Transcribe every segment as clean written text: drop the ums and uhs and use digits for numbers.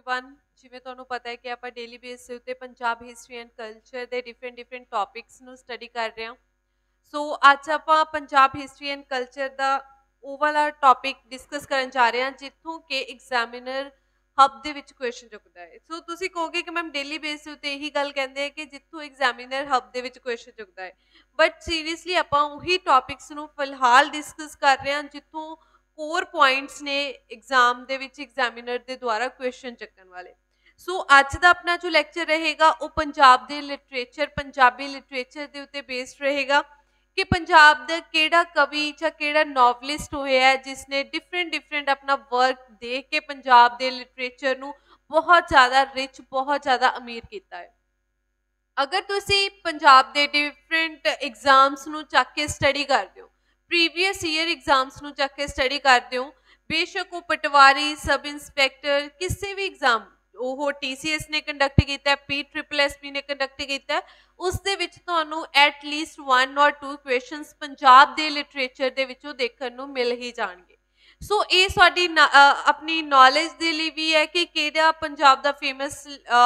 Everyone जिवें तुहानूं पता है कि आप डेली बेस के उत्ते पंजाब हिस्टरी एंड कल्चर के डिफरेंट टॉपिक्स नूं स्टडी कर रहे हैं। सो अज आप पंजाब हिस्टरी एंड कल्चर का वो वाला टॉपिक डिस्कस करन जा रहे हैं जिथों के एग्जामिनर हब दे विच क्वेश्चन चुकता है। सो तुसीं कहोगे कि मैम डेली बेस के उत्ते यही गल कहंदे हैं कि जिथों एग्जामिनर हब दे विच क्वेश्चन चुकता है, बट सीरीयसली आप उही टॉपिक्स नूं फिलहाल डिस्कस कर रहे हैं जिथों कोर पॉइंट्स ने एग्जाम दे विच एग्जामिनर दे द्वारा क्वेश्चन चकन वाले। सो अज का अपना जो लैक्चर रहेगा वो पंजाब दे लिटरेचर पंजाबी लिटरेचर के उत्ते बेस्ड रहेगा कि पंजाब दा केड़ा कवि या केड़ा नॉवलिस्ट होया है जिसने डिफरेंट अपना वर्क दे के पंजाब दे लिटरेचर नूं बहुत ज़्यादा रिच बहुत ज़्यादा अमीर किया है। अगर तुसी पंजाब दे डिफरेंट एग्जाम्स नूं चक के स्टडी करते हो, प्रीवियस ईयर एग्जाम्स नूं चक के स्टडी करते हो, बेशक वो पटवारी सब इंस्पैक्टर किसी भी एग्जाम वो TCS ने कंडक्ट किया, PSSSB ने कंडक्ट किया, उस दे विच तुहानूं एटलीस्ट 1 और 2 क्वेश्चंस पंजाब दे लिटरेचर दे विचों देखण नूं मिल ही जाणगे। सो ये साडी अपनी नॉलेज दे लई भी है कि किहड़ा पंजाब दा फेमस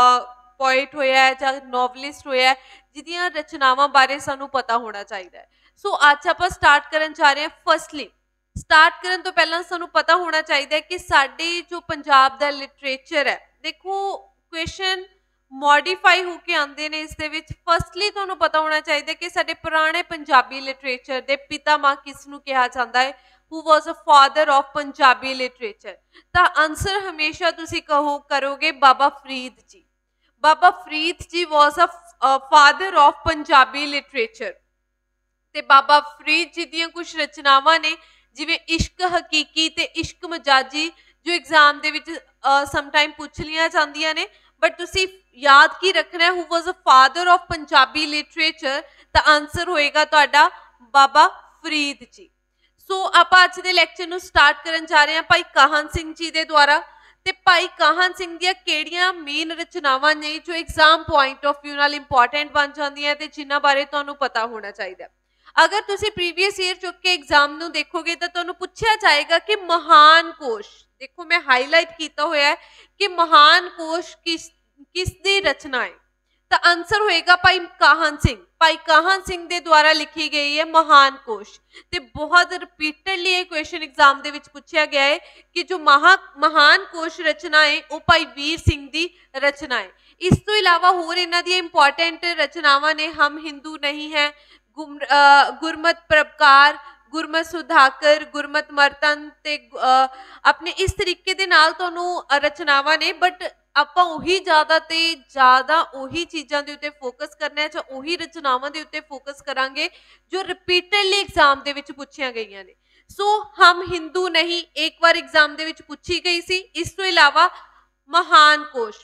पोइट होया है या नॉवलिस्ट होया है जिहदियां रचनावां बारे सानूं पता होना चाहिए। सो अज आपां स्टार्ट करन जा रहे हैं। फर्स्टली स्टार्ट करन तो पहलां सानूं पता होना चाहिए कि साडे जो पंजाब दा लिटरेचर है, देखो क्वेश्चन मॉडिफाई होके आंदे ने इस दे विच। फर्स्टली तुहानूं पता होना चाहिए कि साडे पुराने पंजाबी लिटरेचर दे पितामह किसनूं कहा जाता है, who was a father of Punjabi literature. तो आंसर हमेशा तुसीं करोगे Baba Farid ji. Baba Farid ji was a father of Punjabi literature. ते बाबा फरीद जी दियां कुछ रचनावां ने जिवें इश्क हकीकी ते इश्क मजाजी जो एग्जाम दे विच समटाइम पुछ लिया जांदियां ने, बट तुसी याद की रखना है who was a father of Punjabi literature, तो आंसर होएगा तुहाडा बाबा फरीद जी। सो आप अज दे लैक्चर नूं स्टार्ट करन जा रहे हैं भाई काहन सिंह जी दे द्वारा। ते भाई काहन सिंह दियां केड़ियां मेन रचनावां ने जो एग्जाम पॉइंट ऑफ व्यू नाल इंपॉर्टेंट बन जांदियां ते जिन्हां बारे तुहानूं पता होना चाहिए। अगर तुसी प्रीवियस ईयर चुक के एग्जाम नूं देखोगे तो तुहानूं पुछया जाएगा कि महान कोश, देखो मैं हाईलाइट किया होया है कि महान कोश किस दी रचना है, तो आंसर होएगा भाई काहन सिंह। भाई काहन सिंह दे द्वारा लिखी गई है महान कोश। ते बहुत रिपीटेडली ये क्वेश्चन एग्जाम दे विच पूछा गया है कि जो महान कोश रचना है वो भाई वीर सिंह दी रचना है। इस तो इलावा होर इन्हां दी इंपॉर्टेंट रचनावां ने हम हिंदू नहीं है, गुरमत प्रभकार, गुरमत सुधाकर, गुरमत मर्तन ते अपने इस तरीके दे नाल तुहानूं रचनावां ने, बट आपां उही ज़्यादा उही चीज़ां दे उत्ते फोकस करना है, उही रचनावां दे उत्ते फोकस करांगे जो रिपीटेडली एग्जाम दे विच पुछियां गईयां ने। सो हम हिंदू नहीं एक बार एग्जाम दे विच पुछी गई सी। इस तो इलावा Mahan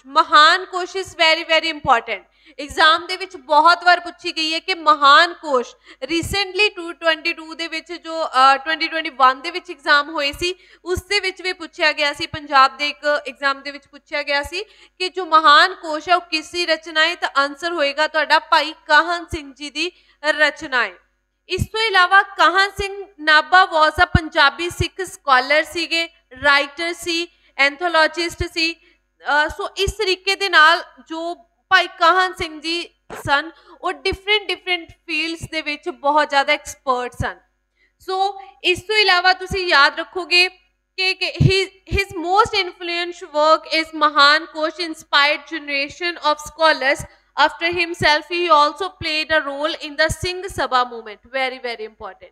Kosh is very important, exam दे विच बहुत बार पूछी गई है कि महान कोश रिसेंटली 222 दे विच जो 2021 दे विच एग्जाम होए सी उस दे विच भी पूछा गया सी, पंजाब दे एक एग्जाम दे विच पूछा गया सी कि जो महान कोश है वो किसकी रचना है, तो आंसर होएगा तुहाडा भाई काहन सिंह जी दी रचना है। इस तो इलावा Kahn Singh Nabha was a Punjabi Sikh scholar सीगे, राइटर सी, एंथोलॉजिस्ट सी। सो इस तरीके दे नाल जो भाई काहन सिंह जी सन वो डिफरेंट फील्ड्स दे विच बहुत ज़्यादा एक्सपर्ट सन। सो इस तो इलावा तुसी याद रखोगे कि his most influential work is महान कोश inspired generation of scholars. After himself he also played a role in the Singh Sabha movement, very important।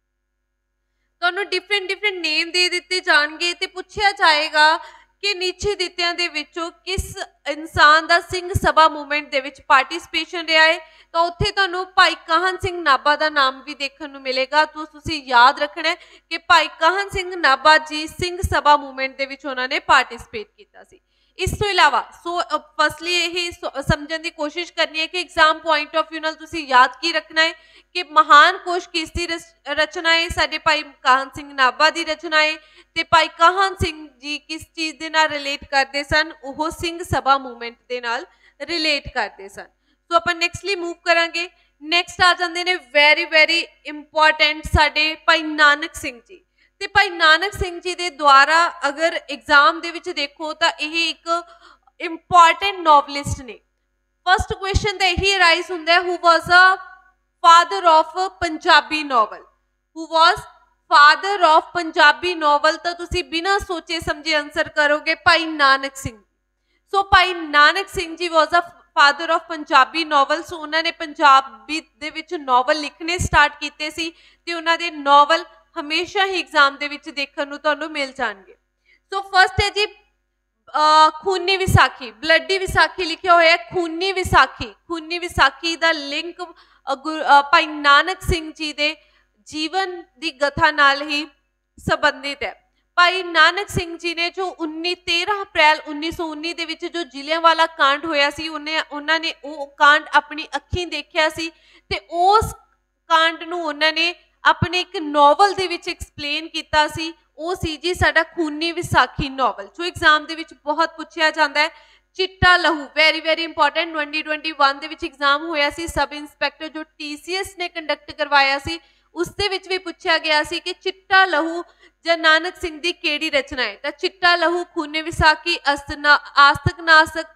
तुहानूं डिफरेंट नेम दे दिते जाणगे ते पुछया जाएगा कि नीचे दित्तियां दे विचों किस इंसान दा सिंह सभा मूवमेंट दे विच पार्टिसिपेशन रहा है, तो उत्थे तुहानूं भाई काहन सिंह नाभा दा नाम भी देखण नूं मिलेगा। तो तुसीं याद रखना है कि भाई काहन सिंह नाभा जी सिंह सभा मूवमेंट दे विच उन्होंने पार्टिसिपेट किया सी। इस तो इलावा फर्स्टली यही समझने की कोशिश करनी है कि एग्जाम पॉइंट ऑफ व्यू नाल तुसीं याद की रखना है कि महान कोश किसकी रचना है, साडे भाई काहन सिंह नाभा दी रचना है, ते भाई काहन सिंह जी किस चीज़ दे नाल रिलेट करते सन, वो सिंह सभा मूवमेंट दे नाल रिलेट करते सन। सो अपन नेक्स्टली मूव करांगे। नेक्स्ट आ जाते हैं वेरी इंपॉर्टेंट साडे भाई नानक सिंह जी। ते भाई नानक सिंह जी दे द्वारा अगर एग्जाम दे विच देखो तो यह एक ਇੰਪੋਰਟੈਂਟ ਨੋਵਲਿਸਟ ਨੇ। ਫਸਟ ਕੁਐਸਚਨ ਤਾਂ ਇਹੀ ਅਰਾਈਜ਼ ਹੁੰਦਾ ਹੈ, who was a father of Punjabi novel, who was father of Punjabi novel, ਤਾਂ ਤੁਸੀਂ ਬਿਨਾਂ ਸੋਚੇ ਸਮਝੇ ਆਨਸਰ ਕਰੋਗੇ ਭਾਈ ਨਾਨਕ ਸਿੰਘ। ਸੋ ਭਾਈ Nanak Singh ji was a father of Punjabi novel. So ਉਹਨਾਂ ਨੇ ਪੰਜਾਬੀ ਦੇ ਵਿੱਚ ਨੋਵਲ ਲਿਖਣੇ ਸਟਾਰਟ ਕੀਤੇ ਸੀ ਤੇ ਉਹਨਾਂ ਦੇ ਨੋਵਲ ਹਮੇਸ਼ਾ ਹੀ ਐਗਜ਼ਾਮ ਦੇ ਵਿੱਚ ਦੇਖਣ ਨੂੰ ਤੁਹਾਨੂੰ ਮਿਲ ਜਾਣਗੇ। ਸੋ ਫਸਟ ਹੈ ਜੀ ਖੂਨੀ ਵਿਸਾਖੀ, ਬਲੱਡੀ ਵਿਸਾਖੀ ਲਿਖਿਆ ਹੋਇਆ ਹੈ, ਖੂਨੀ ਵਿਸਾਖੀ। ਖੂਨੀ ਵਿਸਾਖੀ ਦਾ ਲਿੰਕ ਭਾਈ ਨਾਨਕ ਸਿੰਘ ਜੀ ਦੇ ਜੀਵਨ ਦੀ ਗਥਾ ਨਾਲ ਹੀ ਸੰਬੰਧਿਤ ਹੈ। ਭਾਈ ਨਾਨਕ ਸਿੰਘ ਜੀ ਨੇ ਜੋ 13 ਅਪ੍ਰੈਲ 1919 ਦੇ ਵਿੱਚ ਜੋ ਜ਼ਿਲ੍ਹਿਆਂਵਾਲਾ ਕਾਂਡ ਹੋਇਆ ਸੀ, ਉਹਨਾਂ ਨੇ ਉਹ ਕਾਂਡ ਆਪਣੀ ਅੱਖੀਂ ਦੇਖਿਆ ਸੀ ਤੇ ਉਸ ਕਾਂਡ ਨੂੰ ਉਹਨਾਂ ਨੇ ਆਪਣੇ ਇੱਕ ਨੋਵਲ ਦੇ ਵਿੱਚ ਐਕਸਪਲੇਨ ਕੀਤਾ ਸੀ। ਉਹ ਸੀ ਜੀ ਸਾਡਾ ਖੂਨੀ ਵਿਸਾਖੀ ਨੋਵਲ, ਜੋ ਐਗਜ਼ਾਮ ਦੇ ਵਿੱਚ ਬਹੁਤ ਪੁੱਛਿਆ ਜਾਂਦਾ ਹੈ। ਚਿੱਟਾ ਲਹੂ, ਵੈਰੀ ਵੈਰੀ ਇੰਪੋਰਟੈਂਟ, 2021 ਦੇ ਵਿੱਚ ਐਗਜ਼ਾਮ ਹੋਇਆ ਸੀ, ਸਬ ਇੰਸਪੈਕਟਰ ਜੋ TCS ਨੇ ਕੰਡਕਟ ਕਰਵਾਇਆ ਸੀ, ਉਸ ਦੇ ਵਿੱਚ ਵੀ ਪੁੱਛਿਆ ਗਿਆ ਸੀ ਕਿ ਚਿੱਟਾ ਲਹੂ ਜਾਂ ਨਾਨਕ ਸਿੰਘ ਦੀ ਕਿਹੜੀ ਰਚਨਾ ਹੈ। ਤਾਂ Chitta Lahu, Khooni Visakhi, Astik Nastik,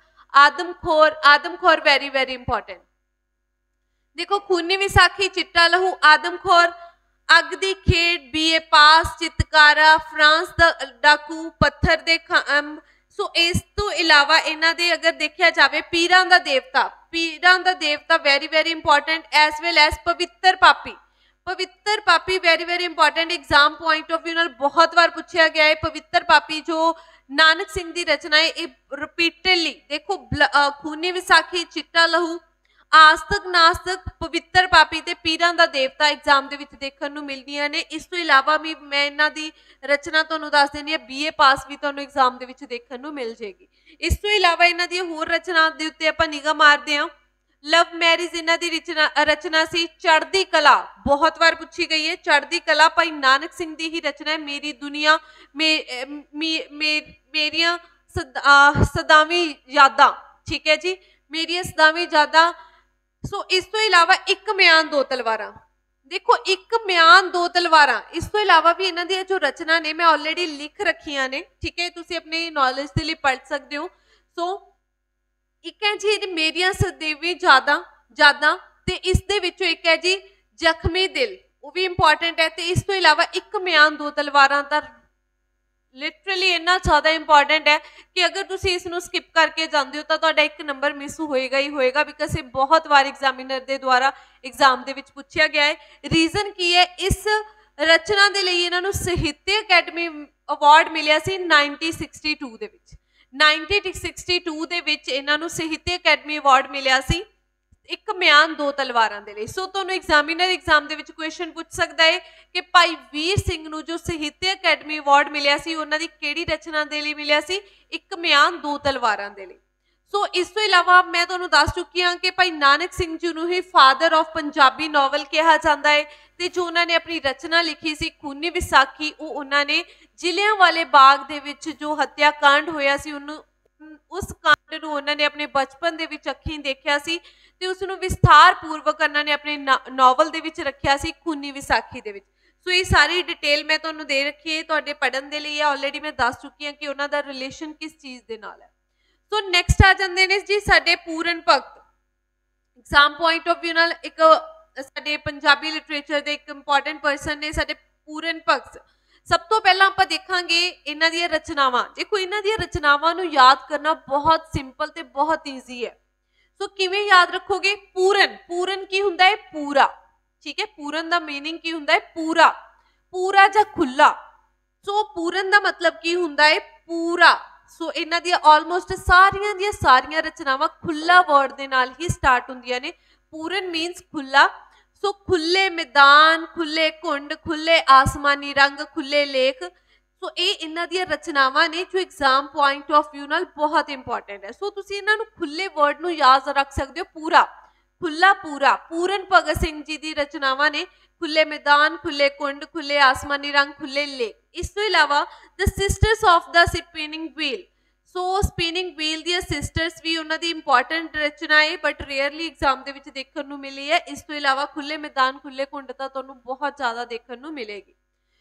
Adamkhor very very important. ਦੇਖੋ ਖੂਨੀ ਵਿਸਾਖੀ, ਚਿੱਟਾ ਲਹੂ, ਆਦਮਖੋਰ, ਅੱਗ Di Khed, BA pass, Chitkara, France Da Daku, ਪੱਥਰ ਦੇ ਖੰਭ। ਸੋ ਇਸ ਤੋਂ ਇਲਾਵਾ ਇਹਨਾਂ ਦੇ ਅਗਰ ਦੇਖਿਆ ਜਾਵੇ Peeran Da Devta very very important, as well as Pavittar Papi. Pavittar Papi very very important, exam point of view ਨਾਲ ਬਹੁਤ ਵਾਰ ਪੁੱਛਿਆ ਗਿਆ ਹੈ। ਪਵਿੱਤਰ ਪਾਪੀ ਜੋ ਨਾਨਕ ਸਿੰਘ ਦੀ ਰਚਨਾ ਹੈ, ਇਹ ਰਿਪੀਟਡਲੀ ਦੇਖੋ ਖੂਨੀ ਵਿਸਾਖੀ, ਚਿੱਟਾ ਲਹੂ, ਆਸਤਕ ਨਾਸਤਕ, ਪਵਿੱਤਰ ਪਾਪੀ ਤੇ ਪੀਰਾਂ ਦਾ ਦੇਵਤਾ ਐਗਜ਼ਾਮ ਦੇ ਵਿੱਚ ਦੇਖਣ ਨੂੰ ਮਿਲਦੀਆਂ ਨੇ। ਇਸ ਤੋਂ ਇਲਾਵਾ ਵੀ ਮੈਂ ਇਹਨਾਂ ਦੀ ਰਚਨਾ ਤੁਹਾਨੂੰ ਦੱਸ ਦਿੰਦੀ ਹਾਂ, BA ਪਾਸ ਵੀ ਤੁਹਾਨੂੰ ਐਗਜ਼ਾਮ ਦੇ ਵਿੱਚ ਦੇਖਣ ਨੂੰ ਮਿਲ ਜਾਏਗੀ। ਇਸ ਤੋਂ ਇਲਾਵਾ ਇਹਨਾਂ ਦੀ ਹੋਰ ਰਚਨਾ ਦੇ ਉੱਤੇ ਆਪਾਂ ਨਿਗਾਹ ਮਾਰਦੇ ਹਾਂ। ਲਵ ਮੈਰਿਜ ਇਹਨਾਂ ਦੀ ਰਚਨਾ ਸੀ। ਚੜ੍ਹਦੀ ਕਲਾ ਬਹੁਤ ਵਾਰ ਪੁੱਛੀ ਗਈ ਹੈ, ਚੜ੍ਹਦੀ ਕਲਾ ਭਾਈ ਨਾਨਕ ਸਿੰਘ ਦੀ ਹੀ ਰਚਨਾ ਹੈ। ਮੇਰੀ ਦੁਨੀਆ, ਮੇਰੀਆਂ ਸਦਾਵੀ ਯਾਦਾਂ, ਠੀਕ ਹੈ ਜੀ, ਮੇਰੀਆਂ ਸਦਾਵੀ ਯਾਦਾਂ। ਸੋ ਇਸ ਤੋਂ ਇਲਾਵਾ ਇੱਕ ਮਿਆਨ ਦੋ ਤਲਵਾਰਾਂ, ਦੇਖੋ ਇੱਕ ਮਿਆਨ ਦੋ ਤਲਵਾਰਾਂ। ਇਸ ਤੋਂ ਇਲਾਵਾ ਵੀ ਇਹਨਾਂ ਦੀਆਂ ਜੋ ਰਚਨਾ ਨੇ ਮੈਂ ਆਲਰੇਡੀ ਲਿਖ ਰੱਖੀਆਂ ਨੇ, ਠੀਕ ਹੈ, ਤੁਸੀਂ ਆਪਣੀ ਨੌਲੇਜ ਦੇ ਲਈ ਪੜ੍ਹ ਸਕਦੇ ਹੋ। ਸੋ ਇੱਕ ਹੈ ਜੀ ਮੇਰੀਆਂ ਸਦੀਵੀ ਯਾਦਾਂ ਤੇ ਇਸ ਦੇ ਵਿੱਚੋਂ ਇੱਕ ਹੈ ਜੀ ਜ਼ਖਮੀ ਦਿਲ, ਉਹ ਵੀ ਇੰਪੋਰਟੈਂਟ ਹੈ। ਤੇ ਇਸ ਤੋਂ ਇਲਾਵਾ ਇੱਕ ਮਿਆਨ ਦੋ ਤਲਵਾਰਾਂ ਦਾ ਲਿਟਰਲੀ ਇੰਨਾ ਜ਼ਿਆਦਾ ਇੰਪੋਰਟੈਂਟ ਹੈ ਕਿ ਅਗਰ ਤੁਸੀਂ ਇਸ ਨੂੰ ਸਕਿਪ ਕਰਕੇ ਜਾਂਦੇ ਹੋ ਤਾਂ ਤੁਹਾਡਾ ਇੱਕ ਨੰਬਰ ਮਿਸ ਹੋਏਗਾ ਹੀ ਹੋਏਗਾ, ਬਿਕਾਜ਼ ਇਹ ਬਹੁਤ ਵਾਰ ਐਗਜ਼ਾਮੀਨਰ ਦੇ ਦੁਆਰਾ ਐਗਜ਼ਾਮ ਦੇ ਵਿੱਚ ਪੁੱਛਿਆ ਗਿਆ ਹੈ। ਰੀਜ਼ਨ ਕੀ ਹੈ, ਇਸ ਰਚਨਾ ਦੇ ਲਈ ਇਹਨਾਂ ਨੂੰ ਸਾਹਿਤਯ ਅਕੈਡਮੀ ਅਵਾਰਡ ਮਿਲਿਆ ਸੀ 1962 ਦੇ ਵਿੱਚ। 1962 ਦੇ ਵਿੱਚ ਇਹਨਾਂ ਨੂੰ ਸਾਹਿਤਯ ਅਕੈਡਮੀ ਅਵਾਰਡ ਮਿਲਿਆ ਸੀ ਇੱਕ ਮਿਆਨ ਦੋ ਤਲਵਾਰਾਂ ਦੇ ਲਈ। ਸੋ ਤੁਹਾਨੂੰ ਐਗਜ਼ਾਮੀਨਰ ਐਗਜ਼ਾਮ ਦੇ ਵਿੱਚ ਕੁਐਸਚਨ ਪੁੱਛ ਸਕਦਾ ਹੈ ਕਿ ਭਾਈ ਵੀਰ ਸਿੰਘ ਨੂੰ ਜੋ ਸਾਹਿਤਯ ਅਕੈਡਮੀ ਅਵਾਰਡ ਮਿਲਿਆ ਸੀ, ਉਹਨਾਂ ਦੀ ਕਿਹੜੀ ਰਚਨਾ ਦੇ ਲਈ ਮਿਲਿਆ ਸੀ? ਇੱਕ ਮਿਆਨ ਦੋ ਤਲਵਾਰਾਂ ਦੇ ਲਈ। ਸੋ ਇਸ ਤੋਂ ਇਲਾਵਾ ਮੈਂ ਤੁਹਾਨੂੰ ਦੱਸ ਚੁੱਕੀ ਹਾਂ ਕਿ ਭਾਈ ਨਾਨਕ ਸਿੰਘ ਜੀ ਨੂੰ ਹੀ ਫਾਦਰ ਆਫ ਪੰਜਾਬੀ ਨੋਵਲ ਕਿਹਾ ਜਾਂਦਾ ਹੈ ਤੇ ਜੋ ਉਹਨਾਂ ਨੇ ਆਪਣੀ ਰਚਨਾ ਲਿਖੀ ਸੀ ਖੂਨੀ ਵਿਸਾਖੀ, ਉਹ ਉਹਨਾਂ ਨੇ ਜ਼ਿਲ੍ਹਿਆਂਵਾਲੇ ਬਾਗ ਦੇ ਵਿੱਚ ਜੋ ਹੱਤਿਆ ਕਾਂਡ ਹੋਇਆ ਸੀ ਉਸ ਕਾਂਡ ਨੂੰ ਉਹਨਾਂ ਨੇ ਆਪਣੇ ਬਚਪਨ ਦੇ ਵਿੱਚ ਅੱਖੀਂ ਦੇਖਿਆ ਸੀ ਤੇ ਉਸ ਨੂੰ ਵਿਸਥਾਰ ਪੂਰਵਕ ਉਹਨਾਂ ਨੇ ਆਪਣੇ ਨੋਵਲ ਦੇ ਵਿੱਚ ਰੱਖਿਆ ਸੀ ਖੂਨੀ ਵਿਸਾਖੀ ਦੇ ਵਿੱਚ। ਸੋ ਇਹ ਸਾਰੀ ਡਿਟੇਲ ਮੈਂ ਤੁਹਾਨੂੰ ਦੇ ਰੱਖੀ ਹੈ ਤੁਹਾਡੇ ਪੜ੍ਹਨ ਦੇ ਲਈ ਹੈ। ਆਲਰੇਡੀ ਮੈਂ ਦੱਸ ਚੁੱਕੀ ਹਾਂ ਕਿ ਉਹਨਾਂ ਦਾ ਰਿਲੇਸ਼ਨ ਕਿਸ ਚੀਜ਼ ਦੇ ਨਾਲ ਹੈ। ਸੋ ਨੈਕਸਟ ਆ ਜਾਂਦੇ ਨੇ ਜੀ ਸਾਡੇ Puran Bhagat. Exam point of view ਨਾਲ ਇੱਕ ਸਾਡੇ ਪੰਜਾਬੀ ਲਿਟਰੇਚਰ ਦੇ ਇੱਕ ਇੰਪੋਰਟੈਂਟ ਪਰਸਨ ਨੇ ਸਾਡੇ ਪੂਰਨ ਭਗਤ। ਸਭ ਤੋਂ ਪਹਿਲਾਂ ਆਪਾਂ ਦੇਖਾਂਗੇ ਇਹਨਾਂ ਦੀਆਂ ਰਚਨਾਵਾਂ। ਦੇਖੋ ਇਹਨਾਂ ਦੀਆਂ ਰਚਨਾਵਾਂ ਨੂੰ ਯਾਦ ਕਰਨਾ ਬਹੁਤ ਸਿੰਪਲ ਤੇ ਬਹੁਤ ਈਜ਼ੀ ਹੈ। ਸੋ ਕਿਵੇਂ ਯਾਦ ਰੱਖੋਗੇ? ਪੂਰਨ ਕੀ ਹੁੰਦਾ ਹੈ? ਪੂਰਾ, ਠੀਕ ਹੈ। ਪੂਰਨ ਦਾ ਮੀਨਿੰਗ ਕੀ ਹੁੰਦਾ ਹੈ? ਪੂਰਾ ਜਾਂ ਖੁੱਲਾ। ਸੋ ਪੂਰਨ ਦਾ ਮਤਲਬ ਕੀ ਹੁੰਦਾ ਹੈ? ਪੂਰਾ। ਸੋ ਇਹਨਾਂ ਦੀਆਂ ਆਲਮੋਸਟ ਸਾਰੀਆਂ ਰਚਨਾਵਾਂ ਖੁੱਲਾ ਵਰਡ ਦੇ ਨਾਲ ਹੀ ਸਟਾਰਟ ਹੁੰਦੀਆਂ ਨੇ। ਪੂਰਨ ਮੀਨਸ ਖੁੱਲਾ। ਸੋ ਖੁੱਲੇ ਮੈਦਾਨ, ਖੁੱਲੇ ਕੁੰਡ, ਖੁੱਲੇ ਆਸਮਾਨੀ ਰੰਗ, ਖੁੱਲੇ ਲੇਖ। ਸੋ ਇਹ ਇਹਨਾਂ ਦੀਆਂ ਰਚਨਾਵਾਂ ਨੇ ਜੋ ਐਗਜ਼ਾਮ ਪੁਆਇੰਟ ਆਫ ਵਿਊ ਨਾਲ ਬਹੁਤ ਇੰਪੋਰਟੈਂਟ ਹੈ। ਸੋ ਤੁਸੀਂ ਇਹਨਾਂ ਨੂੰ ਖੁੱਲੇ ਵਰਡ ਨੂੰ ਯਾਦ ਰੱਖ ਸਕਦੇ ਹੋ, ਪੂਰਾ, ਖੁੱਲਾ, ਪੂਰਾ। ਪੂਰਨ ਭਗਤ ਸਿੰਘ ਜੀ ਦੀ ਰਚਨਾਵਾਂ ਨੇ ਖੁੱਲੇ ਮੈਦਾਨ, ਖੁੱਲੇ ਕੁੰਡ, ਖੁੱਲੇ ਆਸਮਾਨੀ ਰੰਗ, ਖੁੱਲੇ ਲੇਖ। ਇਸ ਤੋਂ ਇਲਾਵਾ the sisters of the spinning wheel. So spinning wheel ਦੀਆਂ ਸਿਸਟਰਸ ਵੀ ਉਹਨਾਂ ਦੀ ਇੰਪੋਰਟੈਂਟ ਰਚਨਾ ਹੈ ਬਟ ਰੇਅਰਲੀ ਐਗਜ਼ਾਮ ਦੇ ਵਿੱਚ ਦੇਖਣ ਨੂੰ ਮਿਲੀ ਹੈ। ਇਸ ਤੋਂ ਇਲਾਵਾ ਖੁੱਲੇ ਮੈਦਾਨ, ਖੁੱਲੇ ਕੁੰਡ ਤਾਂ ਤੁਹਾਨੂੰ ਬਹੁਤ ਜ਼ਿਆਦਾ ਦੇਖਣ ਨੂੰ ਮਿਲੇਗੀ।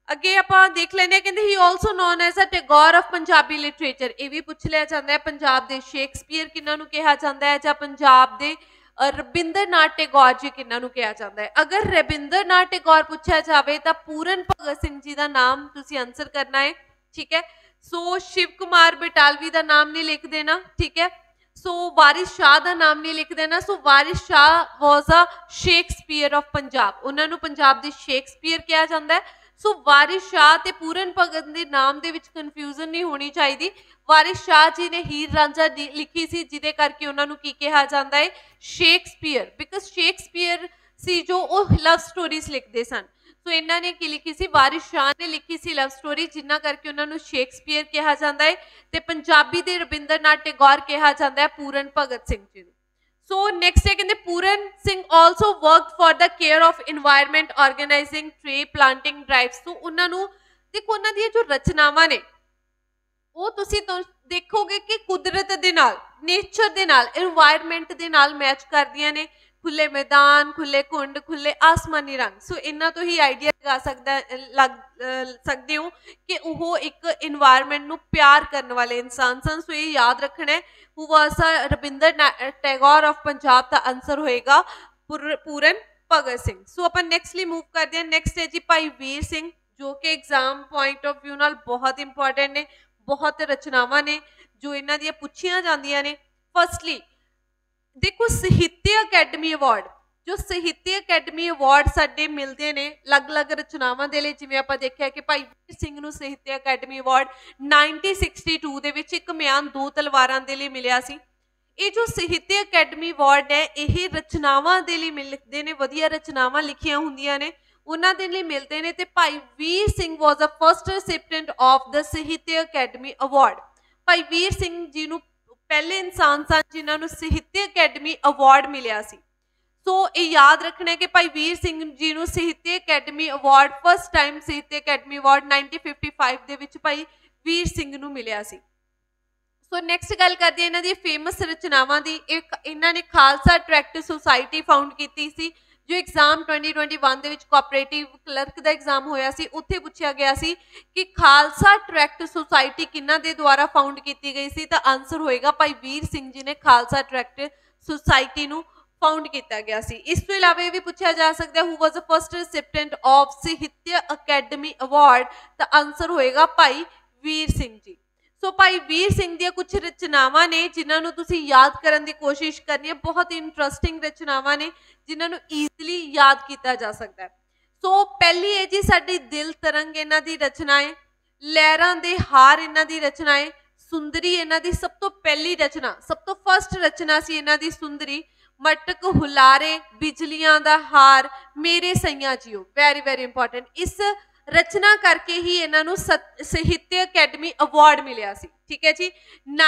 ਅੱਗੇ ਆਪਾਂ ਦੇਖ ਲੈਂਦੇ ਹਾਂ, ਕਹਿੰਦੇ he also known as a Tagore of Punjabi literature. ਇਹ ਵੀ ਪੁੱਛ ਲਿਆ ਜਾਂਦਾ ਹੈ, ਪੰਜਾਬ ਦੇ ਸ਼ੇਕਸਪੀਅਰ ਕਿਹਨਾਂ ਨੂੰ ਕਿਹਾ ਜਾਂਦਾ ਹੈ, ਜਾਂ ਪੰਜਾਬ ਦੇ ਰਵਿੰਦਰਨਾਥ ਟੈਗੋਰ ਜੀ ਕਿਹਨਾਂ ਨੂੰ ਕਿਹਾ ਜਾਂਦਾ ਹੈ। ਅਗਰ ਰਵਿੰਦਰਨਾਥ ਟੈਗੋਰ ਪੁੱਛਿਆ ਜਾਵੇ ਤਾਂ ਪੂਰਨ ਭਗਤ ਸਿੰਘ ਜੀ ਦਾ ਨਾਮ ਤੁਸੀਂ ਆਨਸਰ ਕਰਨਾ ਹੈ, ਠੀਕ ਹੈ। ਸੋ ਸ਼ਿਵ ਕੁਮਾਰ ਬਟਾਲਵੀ ਦਾ ਨਾਮ ਨਹੀਂ ਲਿਖ ਦੇਣਾ, ਠੀਕ ਹੈ। ਸੋ ਵਾਰਿਸ ਸ਼ਾਹ ਦਾ ਨਾਮ ਨਹੀਂ ਲਿਖ ਦੇਣਾ। So Waris Shah was a Shakespeare of Punjab, ਉਹਨਾਂ ਨੂੰ ਪੰਜਾਬ ਦੇ ਸ਼ੇਕਸਪੀਅਰ ਕਿਹਾ ਜਾਂਦਾ ਹੈ। ਸੋ ਵਾਰਿਸ ਸ਼ਾਹ ਤੇ ਪੂਰਨ ਭਗਤ ਦੇ ਨਾਮ ਦੇ ਵਿੱਚ ਕਨਫਿਊਜ਼ਨ ਨਹੀਂ ਹੋਣੀ ਚਾਹੀਦੀ। ਵਾਰਿਸ ਸ਼ਾਹ ਜੀ ਨੇ ਹੀਰ ਰਾਂਝਾ ਲਿਖੀ ਸੀ, ਜਿਹਦੇ ਕਰਕੇ ਉਹਨਾਂ ਨੂੰ ਕੀ ਕਿਹਾ ਜਾਂਦਾ ਹੈ, ਸ਼ੇਕਸਪੀਅਰ, ਬਿਕਾਜ਼ ਸ਼ੇਕਸਪੀਅਰ ਸੀ ਜੋ ਉਹ ਲਵ ਸਟੋਰੀਜ਼ ਲਿਖਦੇ ਸਨ। ਸੋ ਇਹਨਾਂ ਨੇ ਕੀ ਲਿਖੀ ਸੀ, ਵਾਰਿਸ ਸ਼ਾਹ ਨੇ ਲਿਖੀ ਸੀ ਲਵ ਸਟੋਰੀ, ਜਿਨ੍ਹਾਂ ਕਰਕੇ ਉਹਨਾਂ ਨੂੰ ਸ਼ੇਕਸਪੀਅਰ ਕਿਹਾ ਜਾਂਦਾ ਹੈ। ਤੇ ਪੰਜਾਬੀ ਦੇ ਰਵਿੰਦਰਨਾਥ ਟੈਗੋਰ ਕਿਹਾ ਜਾਂਦਾ ਹੈ ਪੂਰਨ ਭਗਤ ਸਿੰਘ ਜੀ ਨੂੰ। ਸੋ ਨੈਕਸਟ ਹੈ, ਕਹਿੰਦੇ Puran Singh also worked for the care of environment organizing tree planting drives. तो ਉਹਨਾਂ ਨੂੰ ਦੇਖੋ, ਉਹਨਾਂ ਦੀਆਂ ਜੋ ਰਚਨਾਵਾਂ ਨੇ ਉਹ ਤੁਸੀਂ ਦੇਖੋਗੇ ਕਿ ਕੁਦਰਤ ਦੇ ਨਾਲ, ਨੇਚਰ ਦੇ ਨਾਲ, এনवायरमेंट ਦੇ ਨਾਲ ਮੈਚ ਕਰਦੀਆਂ ਨੇ। ਖੁੱਲੇ ਮੈਦਾਨ, ਖੁੱਲੇ ਕੁੰਡ, ਖੁੱਲੇ ਆਸਮਾਨੀ ਰੰਗ। ਸੋ ਇਹਨਾਂ ਤੋਂ ਹੀ ਆਈਡੀਆ ਲਗਾ ਸਕਦੇ ਹੋ ਕਿ ਉਹ ਇੱਕ এনवायरमेंट ਨੂੰ ਪਿਆਰ ਕਰਨ ਵਾਲੇ ਇਨਸਾਨ ਸਨ। ਸੋ ਇਹ ਯਾਦ ਰੱਖਣਾ ਹੈ। Who was Rabindranath Tagore of Punjab ਦਾ ਆਨਸਰ ਹੋਏਗਾ ਪੂਰਨ ਭਗਤ ਸਿੰਘ। ਸੋ ਆਪਾਂ ਨੈਕਸਟਲੀ ਮੂਵ ਕਰਦੇ ਹਾਂ। ਨੈਕਸਟ ਹੈ ਜੀ ਭਾਈ ਵੀਰ ਸਿੰਘ, ਜੋ ਕਿ ਐਗਜ਼ਾਮ ਪੁਆਇੰਟ ਆਫ ਵਿਊ ਨਾਲ ਬਹੁਤ ਇੰਪੋਰਟੈਂਟ ਨੇ। ਬਹੁਤ ਰਚਨਾਵਾਂ ਨੇ ਜੋ ਇਹਨਾਂ ਦੀਆਂ ਪੁੱਛੀਆਂ ਜਾਂਦੀਆਂ ਨੇ। ਫਸਟਲੀ ਦੇਖੋ, ਸਾਹਿਤਯ ਅਕੈਡਮੀ ਅਵਾਰਡ, ਜੋ ਸਾਹਿਤਯ ਅਕੈਡਮੀ ਅਵਾਰਡ ਸਾਡੇ ਮਿਲਦੇ ਨੇ ਅਲੱਗ-ਅਲੱਗ ਰਚਨਾਵਾਂ ਦੇ ਲਈ। ਜਿਵੇਂ ਆਪਾਂ ਦੇਖਿਆ ਕਿ ਭਾਈ ਵੀਰ ਸਿੰਘ ਨੂੰ ਸਾਹਿਤਯ ਅਕੈਡਮੀ ਅਵਾਰਡ 1962 ਦੇ ਵਿੱਚ ਇੱਕ ਮਿਆਨ ਦੋ ਤਲਵਾਰਾਂ ਦੇ ਲਈ ਮਿਲਿਆ ਸੀ। ਇਹ ਜੋ ਸਾਹਿਤਯ ਅਕੈਡਮੀ ਅਵਾਰਡ ਹੈ, ਇਹ ਰਚਨਾਵਾਂ ਦੇ ਲਈ ਮਿਲਦੇ ਨੇ, ਵਧੀਆ ਰਚਨਾਵਾਂ ਲਿਖੀਆਂ ਹੁੰਦੀਆਂ ਨੇ ਉਹਨਾਂ ਦੇ ਲਈ ਮਿਲਦੇ ਨੇ। ਤੇ Bhai Veer Singh was a first recipient of the Sahitya Akademi award. Bhai Veer Singh ji ਨੂੰ ਪਹਿਲੇ ਇਨਸਾਨ ਸਨ ਜਿਨ੍ਹਾਂ ਨੂੰ ਸਾਹਿਤਯ ਅਕੈਡਮੀ ਅਵਾਰਡ ਮਿਲਿਆ ਸੀ। ਸੋ ਇਹ ਯਾਦ ਰੱਖਣਾ ਹੈ ਕਿ ਭਾਈ ਵੀਰ ਸਿੰਘ ਜੀ ਨੂੰ Sahitya Akademi award first time Sahitya Akademi award 1955 ਦੇ ਵਿੱਚ ਭਾਈ ਵੀਰ ਸਿੰਘ ਨੂੰ ਮਿਲਿਆ ਸੀ। ਸੋ ਨੈਕਸਟ ਗੱਲ ਕਰਦੇ ਹਾਂ ਇਹਨਾਂ ਦੀ ਫੇਮਸ ਰਚਨਾਵਾਂ ਦੀ। ਇਹਨਾਂ ਨੇ ਖਾਲਸਾ ਟਰੈਕਟ ਸੁਸਾਇਟੀ ਫਾਊਂਡ ਕੀਤੀ ਸੀ, ਜੋ ਐਗਜ਼ਾਮ 2021 ਦੇ ਵਿੱਚ ਕੋਆਪਰੇਟਿਵ ਕਲਰਕ ਦਾ ਐਗਜ਼ਾਮ ਹੋਇਆ ਸੀ। ਉੱਥੇ ਪੁੱਛਿਆ ਗਿਆ ਸੀ ਕਿ ਖਾਲਸਾ ਟਰੈਕਟ ਸੁਸਾਇਟੀ ਕਿਹਨਾਂ ਦੇ ਦੁਆਰਾ ਫਾਊਂਡ ਕੀਤੀ ਗਈ ਸੀ, ਤਾਂ ਆਨਸਰ ਹੋਏਗਾ ਭਾਈ ਵੀਰ ਸਿੰਘ ਜੀ ਨੇ ਖਾਲਸਾ ਟਰੈਕਟ ਸੁਸਾਇਟੀ ਨੂੰ ਫਾਊਂਡ ਕੀਤਾ ਗਿਆ ਸੀ। ਇਸ ਤੋਂ ਇਲਾਵਾ ਇਹ ਵੀ ਪੁੱਛਿਆ ਜਾ ਸਕਦਾ who was the first recipient of Sahitya Akademi award, ਤਾਂ ਆਨਸਰ ਹੋਏਗਾ ਭਾਈ ਵੀਰ ਸਿੰਘ ਜੀ। ਸੋ ਭਾਈ ਵੀਰ ਸਿੰਘ ਦੀਆਂ ਕੁਝ ਰਚਨਾਵਾਂ ਨੇ ਜਿਨ੍ਹਾਂ ਨੂੰ ਤੁਸੀਂ ਯਾਦ ਕਰਨ ਦੀ ਕੋਸ਼ਿਸ਼ ਕਰਨੀ ਹੈ। ਬਹੁਤ ਇੰਟਰਸਟਿੰਗ ਰਚਨਾਵਾਂ ਨੇ ਜਿਨ੍ਹਾਂ ਨੂੰ ਈਜ਼ੀਲੀ ਯਾਦ ਕੀਤਾ ਜਾ ਸਕਦਾ ਹੈ। ਸੋ ਪਹਿਲੀ ਹੈ ਜੀ ਸਾਡੀ ਦਿਲ ਤਰੰਗ, ਇਹਨਾਂ ਦੀ ਰਚਨਾ ਹੈ। ਲਹਿਰਾਂ ਦੇ ਹਾਰ ਇਹਨਾਂ ਦੀ ਰਚਨਾ ਹੈ। ਸੁੰਦਰੀ ਇਹਨਾਂ ਦੀ ਸਭ ਤੋਂ ਪਹਿਲੀ ਰਚਨਾ, ਸਭ ਤੋਂ ਫਸਟ ਰਚਨਾ ਸੀ ਇਹਨਾਂ ਦੀ ਸੁੰਦਰੀ। ਮਟਕ ਹੁਲਾਰੇ, ਬਿਜਲੀਆਂ Da Haar, Mere Saiyan Jio, very very important. ਇਸ ਰਚਨਾ ਕਰਕੇ ਹੀ ਇਹਨਾਂ ਨੂੰ ਸਾਹਿਤਯ ਅਕੈਡਮੀ ਅਵਾਰਡ ਮਿਲਿਆ ਸੀ, ਠੀਕ ਹੈ ਜੀ।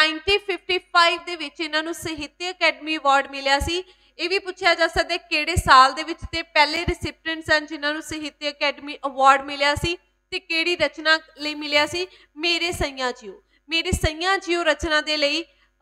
1955 ਦੇ ਵਿੱਚ ਇਹਨਾਂ ਨੂੰ ਸਾਹਿਤਯ ਅਕੈਡਮੀ ਅਵਾਰਡ ਮਿਲਿਆ ਸੀ। ਇਹ ਵੀ ਪੁੱਛਿਆ ਜਾ ਸਕਦਾ ਕਿਹੜੇ ਸਾਲ ਦੇ ਵਿੱਚ, ਤੇ ਪਹਿਲੇ ਰੈਸਿਪੀਐਂਟ ਸਨ ਜਿਨ੍ਹਾਂ ਨੂੰ ਸਾਹਿਤਯ ਅਕੈਡਮੀ ਅਵਾਰਡ ਮਿਲਿਆ ਸੀ, ਤੇ ਕਿਹੜੀ ਰਚਨਾ ਲਈ ਮਿਲਿਆ ਸੀ, ਮੇਰੇ ਸਈਆਂ ਜੀਓ। ਮੇਰੇ ਸਈਆਂ ਜੀਓ ਰਚਨਾ ਦੇ ਲਈ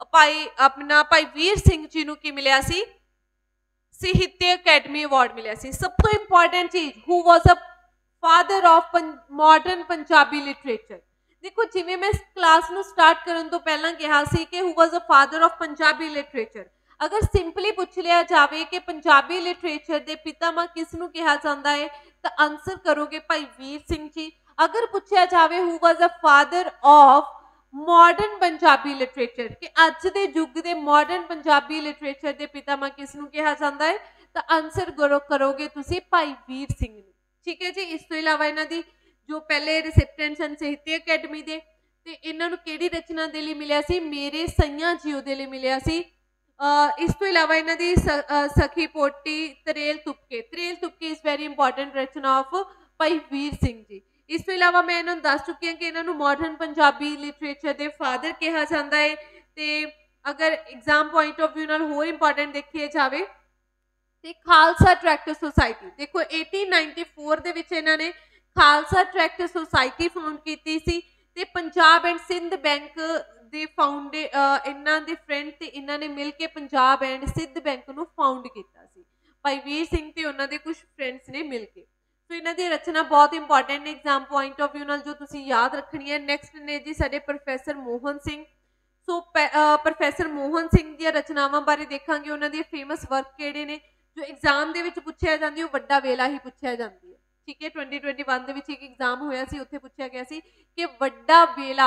ਭਾਈ ਵੀਰ ਸਿੰਘ ਜੀ ਨੂੰ ਕੀ ਮਿਲਿਆ ਸੀ, ਸਾਹਿਤਯ ਅਕੈਡਮੀ ਅਵਾਰਡ ਮਿਲਿਆ ਸੀ। ਸਭ ਤੋਂ ਇੰਪੋਰਟੈਂਟ ਚੀਜ਼, who was a father of modern Punjabi literature. देखो, जिवें मैं क्लास नूं स्टार्ट करन तो पहलां कहा सी कि who was a father of Punjabi literature. अगर सिंपली पूछ लिया जाए कि पंजाबी लिटरेचर के पितामह किस नूं कहा जाता है, तो आंसर करोगे भाई वीर सिंह जी। अगर पूछा जाए who was a father of modern Punjabi literature, कि अज के युग के मॉडर्न पंजाबी लिटरेचर के पितामह किस नूं कहा जाता है, तो आंसर करोगे तुसीं भाई वीर सिंह। ठीक है जी। इस तो इलावा इन्हां दी जो पहले रिसिप्टेंट सन ਸਾਹਿਤਯ ਅਕੈਡਮੀ ਦੇ, ਤੇ ਇਹਨਾਂ ਨੂੰ ਕਿਹੜੀ ਰਚਨਾ ਦੇ ਲਈ ਮਿਲਿਆ ਸੀ, ਮੇਰੇ ਸਈਆਂ ਜੀਓ ਦੇ ਲਈ ਮਿਲਿਆ ਸੀ। ਇਸ ਤੋਂ ਇਲਾਵਾ ਇਹਨਾਂ ਦੀ ਸਖੀ ਪੋਟੀ, Trel Tupke. Trel Tupke is very important ਰਚਨਾ ਆਫ ਭਾਈ ਵੀਰ ਸਿੰਘ ਜੀ। ਇਸ ਤੋਂ ਇਲਾਵਾ ਮੈਂ ਇਹਨਾਂ ਨੂੰ ਦੱਸ ਚੁੱਕੀ ਹਾਂ ਕਿ ਇਹਨਾਂ ਨੂੰ ਮਾਡਰਨ ਪੰਜਾਬੀ ਲਿਟਰੇਚਰ ਦੇ ਫਾਦਰ ਕਿਹਾ ਜਾਂਦਾ ਹੈ। ਤੇ ਅਗਰ ਐਗਜ਼ਾਮ ਪੁਆਇੰਟ ਆਫ ਵਿਊ ਨਾਲ ਹੋਰ ਇੰਪੋਰਟੈਂਟ ਦੇਖਿਆ ਜਾਵੇ ਤੇ ਖਾਲਸਾ ਟਰੈਕਟ ਸੁਸਾਇਟੀ, ਦੇਖੋ 1894 ਦੇ ਵਿੱਚ ਇਹਨਾਂ ਨੇ ਖਾਲਸਾ ਟਰੈਕਟ ਸੁਸਾਇਟੀ ਫਾਊਂਡ ਕੀਤੀ ਸੀ। ਤੇ ਪੰਜਾਬ ਐਂਡ ਸਿੰਧ ਬੈਂਕ ਦੇ ਇਹਨਾਂ ਦੇ ਫਰੈਂਡ ਤੇ ਇਹਨਾਂ ਨੇ ਮਿਲ ਕੇ ਪੰਜਾਬ ਐਂਡ ਸਿੰਧ ਬੈਂਕ ਨੂੰ ਫਾਊਂਡ ਕੀਤਾ ਸੀ, ਭਾਈ ਵੀਰ ਸਿੰਘ ਤੇ ਉਹਨਾਂ ਦੇ ਕੁਝ ਫਰੈਂਡਸ ਨੇ ਮਿਲ ਕੇ। ਸੋ ਇਹਨਾਂ ਦੀ ਰਚਨਾ ਬਹੁਤ ਇੰਪੋਰਟੈਂਟ ਨੇ ਐਗਜ਼ਾਮ ਪੁਆਇੰਟ ਆਫ व्यू ਨਾਲ ਜੋ ਤੁਸੀਂ ਯਾਦ ਰੱਖਣੀ ਹੈ। ਨੈਕਸਟ ਨੇ ਜੀ ਸਾਡੇ professor Mohan Singh. So professor Mohan Singh ਦੀਆਂ ਰਚਨਾਵਾਂ ਬਾਰੇ ਦੇਖਾਂਗੇ, ਉਹਨਾਂ ਦੇ ਫੇਮਸ ਵਰਕ ਕਿਹੜੇ ਨੇ ਜੋ ਐਗਜ਼ਾਮ ਦੇ ਵਿੱਚ ਪੁੱਛਿਆ ਜਾਂਦੀ, ਉਹ ਵੱਡਾ ਵੇਲਾ ਹੀ ਪੁੱਛਿਆ ਜਾਂਦੀ ਹੈ। ਠੀਕ ਹੈ, 2021 ਦੇ ਵਿੱਚ ਇੱਕ ਐਗਜ਼ਾਮ ਹੋਇਆ ਸੀ, ਉੱਥੇ ਪੁੱਛਿਆ ਗਿਆ ਸੀ ਕਿ ਵੱਡਾ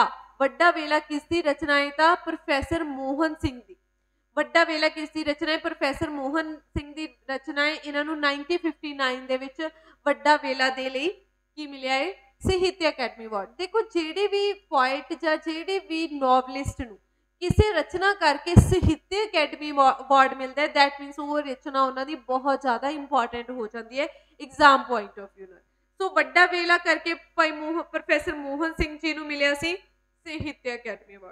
ਵੇਲਾ ਕਿਸ ਦੀ ਰਚਨਾ ਹੈ? ਤਾਂ ਪ੍ਰੋਫੈਸਰ ਮੋਹਨ ਸਿੰਘ ਦੀ। ਵੱਡਾ ਵੇਲਾ ਕਿਸ ਦੀ ਰਚਨਾ ਹੈ? ਪ੍ਰੋਫੈਸਰ ਮੋਹਨ ਸਿੰਘ ਦੀ ਰਚਨਾ ਹੈ। ਇਹਨਾਂ ਨੂੰ 1959 ਦੇ ਵਿੱਚ ਵੱਡਾ ਵੇਲਾ ਦੇ ਲਈ ਕੀ ਮਿਲਿਆ ਹੈ? ਸਾਹਿਤ ਅਕੈਡਮੀ ਅਵਾਰਡ। ਦੇਖੋ ਜਿਹੜੇ ਵੀ ਪੋਇਟ ਜਾਂ ਜਿਹੜੇ ਵੀ ਨੋਵਲਿਸਟ ਨੂੰ ਕਿਸੇ ਰਚਨਾ ਕਰਕੇ ਸਾਹਿਤ ਅਕੈਡਮੀ ਅਵਾਰਡ ਮਿਲਦਾ ਹੈ, ਦੈਟ ਮੀਨਸ ਉਹ ਰਚਨਾ ਉਹਨਾਂ ਦੀ ਬਹੁਤ ਜ਼ਿਆਦਾ ਇੰਪੋਰਟੈਂਟ ਹੋ ਜਾਂਦੀ ਹੈ ਐਗਜ਼ਾਮ ਪੁਆਇੰਟ ਆਫ व्यू ਨਾਲ। ਸੋ ਵੱਡਾ ਵੇਲਾ ਕਰਕੇ ਭਾਈ ਪ੍ਰੋਫੈਸਰ ਮੋਹਨ ਸਿੰਘ ਜੀ ਨੂੰ ਮਿਲਿਆ ਸੀ ਸਾਹਿਤ ਅਕੈਡਮੀ ਅਵਾਰਡ।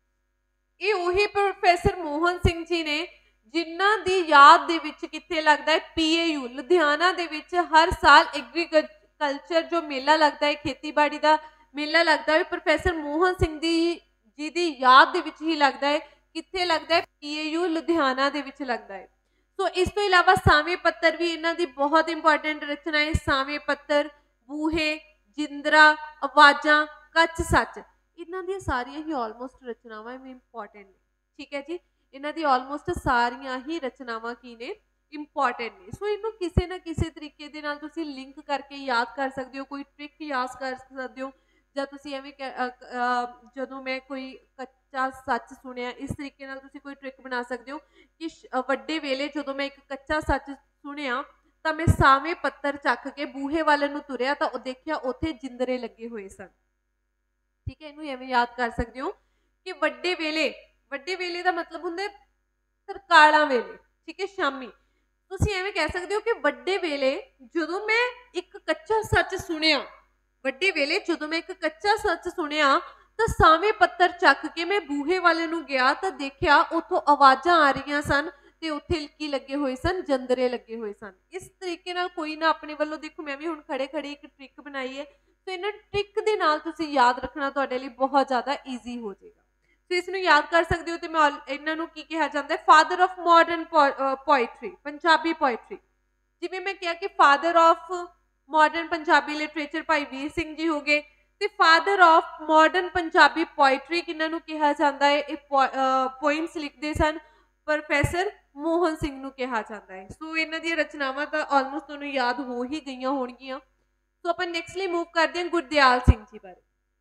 ਇਹ ਉਹੀ ਪ੍ਰੋਫੈਸਰ ਮੋਹਨ ਸਿੰਘ ਜੀ ਨੇ ਜਿਨ੍ਹਾਂ ਦੀ ਯਾਦ ਦੇ ਵਿੱਚ ਕਿੱਥੇ ਲੱਗਦਾ ਹੈ? PAU ਲੁਧਿਆਣਾ ਦੇ ਵਿੱਚ ਹਰ ਸਾਲ ਐਗਰੀਕਲਚਰ ਜੋ ਮੇਲਾ ਲੱਗਦਾ ਹੈ, ਖੇਤੀਬਾੜੀ ਦਾ ਮੇਲਾ ਲੱਗਦਾ ਹੈ, ਪ੍ਰੋਫੈਸਰ ਮੋਹਨ ਸਿੰਘ ਜੀ ਦੀ ਯਾਦ ਦੇ ਵਿੱਚ ਹੀ ਲੱਗਦਾ ਹੈ। ਕਿੱਥੇ ਲੱਗਦਾ ਹੈ? PAU ਲੁਧਿਆਣਾ ਦੇ ਵਿੱਚ ਲੱਗਦਾ ਹੈ। ਸੋ ਇਸ ਤੋਂ ਇਲਾਵਾ ਸਾਵੇਂ ਪੱਤਰ ਵੀ ਇਹਨਾਂ ਦੀ ਬਹੁਤ ਇੰਪੋਰਟੈਂਟ ਰਚਨਾ ਹੈ। ਸਾਵੇਂ ਪੱਤਰ, ਬੂਹੇ, ਜਿੰਦਰਾ, ਆਵਾਜ਼ਾਂ, ਕੱਚ ਸੱਚ, ਇਹਨਾਂ ਦੀਆਂ ਸਾਰੀਆਂ ਹੀ ਆਲਮੋਸਟ ਰਚਨਾਵਾਂ ਇੰਪੋਰਟੈਂਟ ਨੇ। ਠੀਕ ਹੈ ਜੀ, ਇਹਨਾਂ ਦੀ ਆਲਮੋਸਟ ਸਾਰੀਆਂ ਹੀ ਰਚਨਾਵਾਂ ਕੀ ਨੇ? ਇੰਪੋਰਟੈਂਟ ਨੇ। ਸੋ ਇਹਨੂੰ ਕਿਸੇ ਨਾ ਕਿਸੇ ਤਰੀਕੇ ਦੇ ਨਾਲ ਤੁਸੀਂ ਲਿੰਕ ਕਰਕੇ ਯਾਦ ਕਰ ਸਕਦੇ ਹੋ, ਕੋਈ ਟ੍ਰਿਕ ਯਾਦ ਕਰ ਸਕਦੇ ਹੋ, ਜਾਂ ਤੁਸੀਂ ਐਵੇਂ ਜਦੋਂ ਮੈਂ ਕੋਈ ਕੱਚਾ ਸੱਚ ਸੁਣਿਆ, ਇਸ ਤਰੀਕੇ ਨਾਲ ਤੁਸੀਂ ਕੋਈ ਟ੍ਰਿਕ ਬਣਾ ਸਕਦੇ ਹੋ ਕਿ ਵੱਡੇ ਵੇਲੇ ਜਦੋਂ ਮੈਂ ਇੱਕ ਕੱਚਾ ਸੱਚ ਸੁਣਿਆ ਤਾਂ ਮੈਂ ਸਾਵੇਂ ਪੱਤਰ ਚੱਕ ਕੇ ਬੂਹੇ ਵੱਲ ਨੂੰ ਤੁਰਿਆ ਤਾਂ ਉਹ ਦੇਖਿਆ ਉੱਥੇ ਜਿੰਦਰੇ ਲੱਗੇ ਹੋਏ ਸਨ। ਠੀਕ ਹੈ, ਇਹਨੂੰ ਐਵੇਂ ਯਾਦ ਕਰ ਸਕਦੇ ਹੋ ਕਿ ਵੱਡੇ ਵੇਲੇ ਦਾ ਮਤਲਬ ਹੁੰਦਾ ਤਰਕਾਲਾਂ ਵੇਲੇ। ਠੀਕ ਹੈ, ਸ਼ਾਮੀ। ਤੁਸੀਂ ਐਵੇਂ ਕਹਿ ਸਕਦੇ ਹੋ ਕਿ ਵੱਡੇ ਵੇਲੇ ਜਦੋਂ ਮੈਂ ਇੱਕ ਕੱਚਾ ਸੱਚ ਸੁਣਿਆ, ਤਾਂ ਸਾਵੇਂ ਪੱਤਰ ਚੱਕ ਕੇ ਮੈਂ ਬੂਹੇ ਵਾਲੇ ਨੂੰ ਗਿਆ ਤਾਂ ਦੇਖਿਆ ਉੱਥੋਂ ਆਵਾਜ਼ਾਂ ਆ ਰਹੀਆਂ ਸਨ ਤੇ ਉੱਥੇ ਕੀ ਲੱਗੇ ਹੋਏ ਸਨ? ਜੰਦਰੇ ਲੱਗੇ ਹੋਏ ਸਨ। ਇਸ ਤਰੀਕੇ ਨਾਲ ਕੋਈ ਨਾ ਆਪਣੇ ਵੱਲੋਂ, ਦੇਖੋ ਮੈਂ ਵੀ ਹੁਣ ਖੜੇ ਇੱਕ ਟ੍ਰਿਕ ਬਣਾਈ ਹੈ, ਸੋ ਇਹਨਾਂ ਟ੍ਰਿਕ ਦੇ ਨਾਲ ਤੁਸੀਂ ਯਾਦ ਰੱਖਣਾ ਤੁਹਾਡੇ ਲਈ ਬਹੁਤ ਜ਼ਿਆਦਾ ਈਜ਼ੀ ਹੋ ਜਾਏਗਾ। ਸੋ ਇਸ ਨੂੰ ਯਾਦ ਕਰ ਸਕਦੇ ਹੋ। ਤੇ ਮੈਂ ਇਹਨਾਂ ਨੂੰ ਕੀ ਕਿਹਾ ਜਾਂਦਾ ਹੈ? Father of modern poetry, Punjabi poetry. ਜਿਵੇਂ ਮੈਂ ਕਿਹਾ ਕਿ father of modern Punjabi literature Bhai Veer Singh ji ਹੋ ਗਏ, ਤੇ father of modern Punjabi poetry ਕਿਹਨਾਂ ਨੂੰ ਕਿਹਾ ਜਾਂਦਾ ਹੈ? ਇਹ ਪੋਇਮਸ ਲਿਖਦੇ ਸਨ, ਪ੍ਰੋਫੈਸਰ ਮੋਹਨ ਸਿੰਘ ਨੂੰ ਕਿਹਾ ਜਾਂਦਾ ਹੈ। ਸੋ ਇਹਨਾਂ ਦੀਆਂ ਰਚਨਾਵਾਂ ਤਾਂ ਆਲਮੋਸਟ ਤੁਹਾਨੂੰ ਯਾਦ ਹੋ ਹੀ ਗਈਆਂ ਹੋਣਗੀਆਂ। ਸੋ ਆਪਾਂ ਨੈਕਸਟਲੀ ਮੂਵ ਕਰਦੇ ਹਾਂ ਗੁਰਦਿਆਲ ਸਿੰਘ ਜੀ ਬਾਰੇ।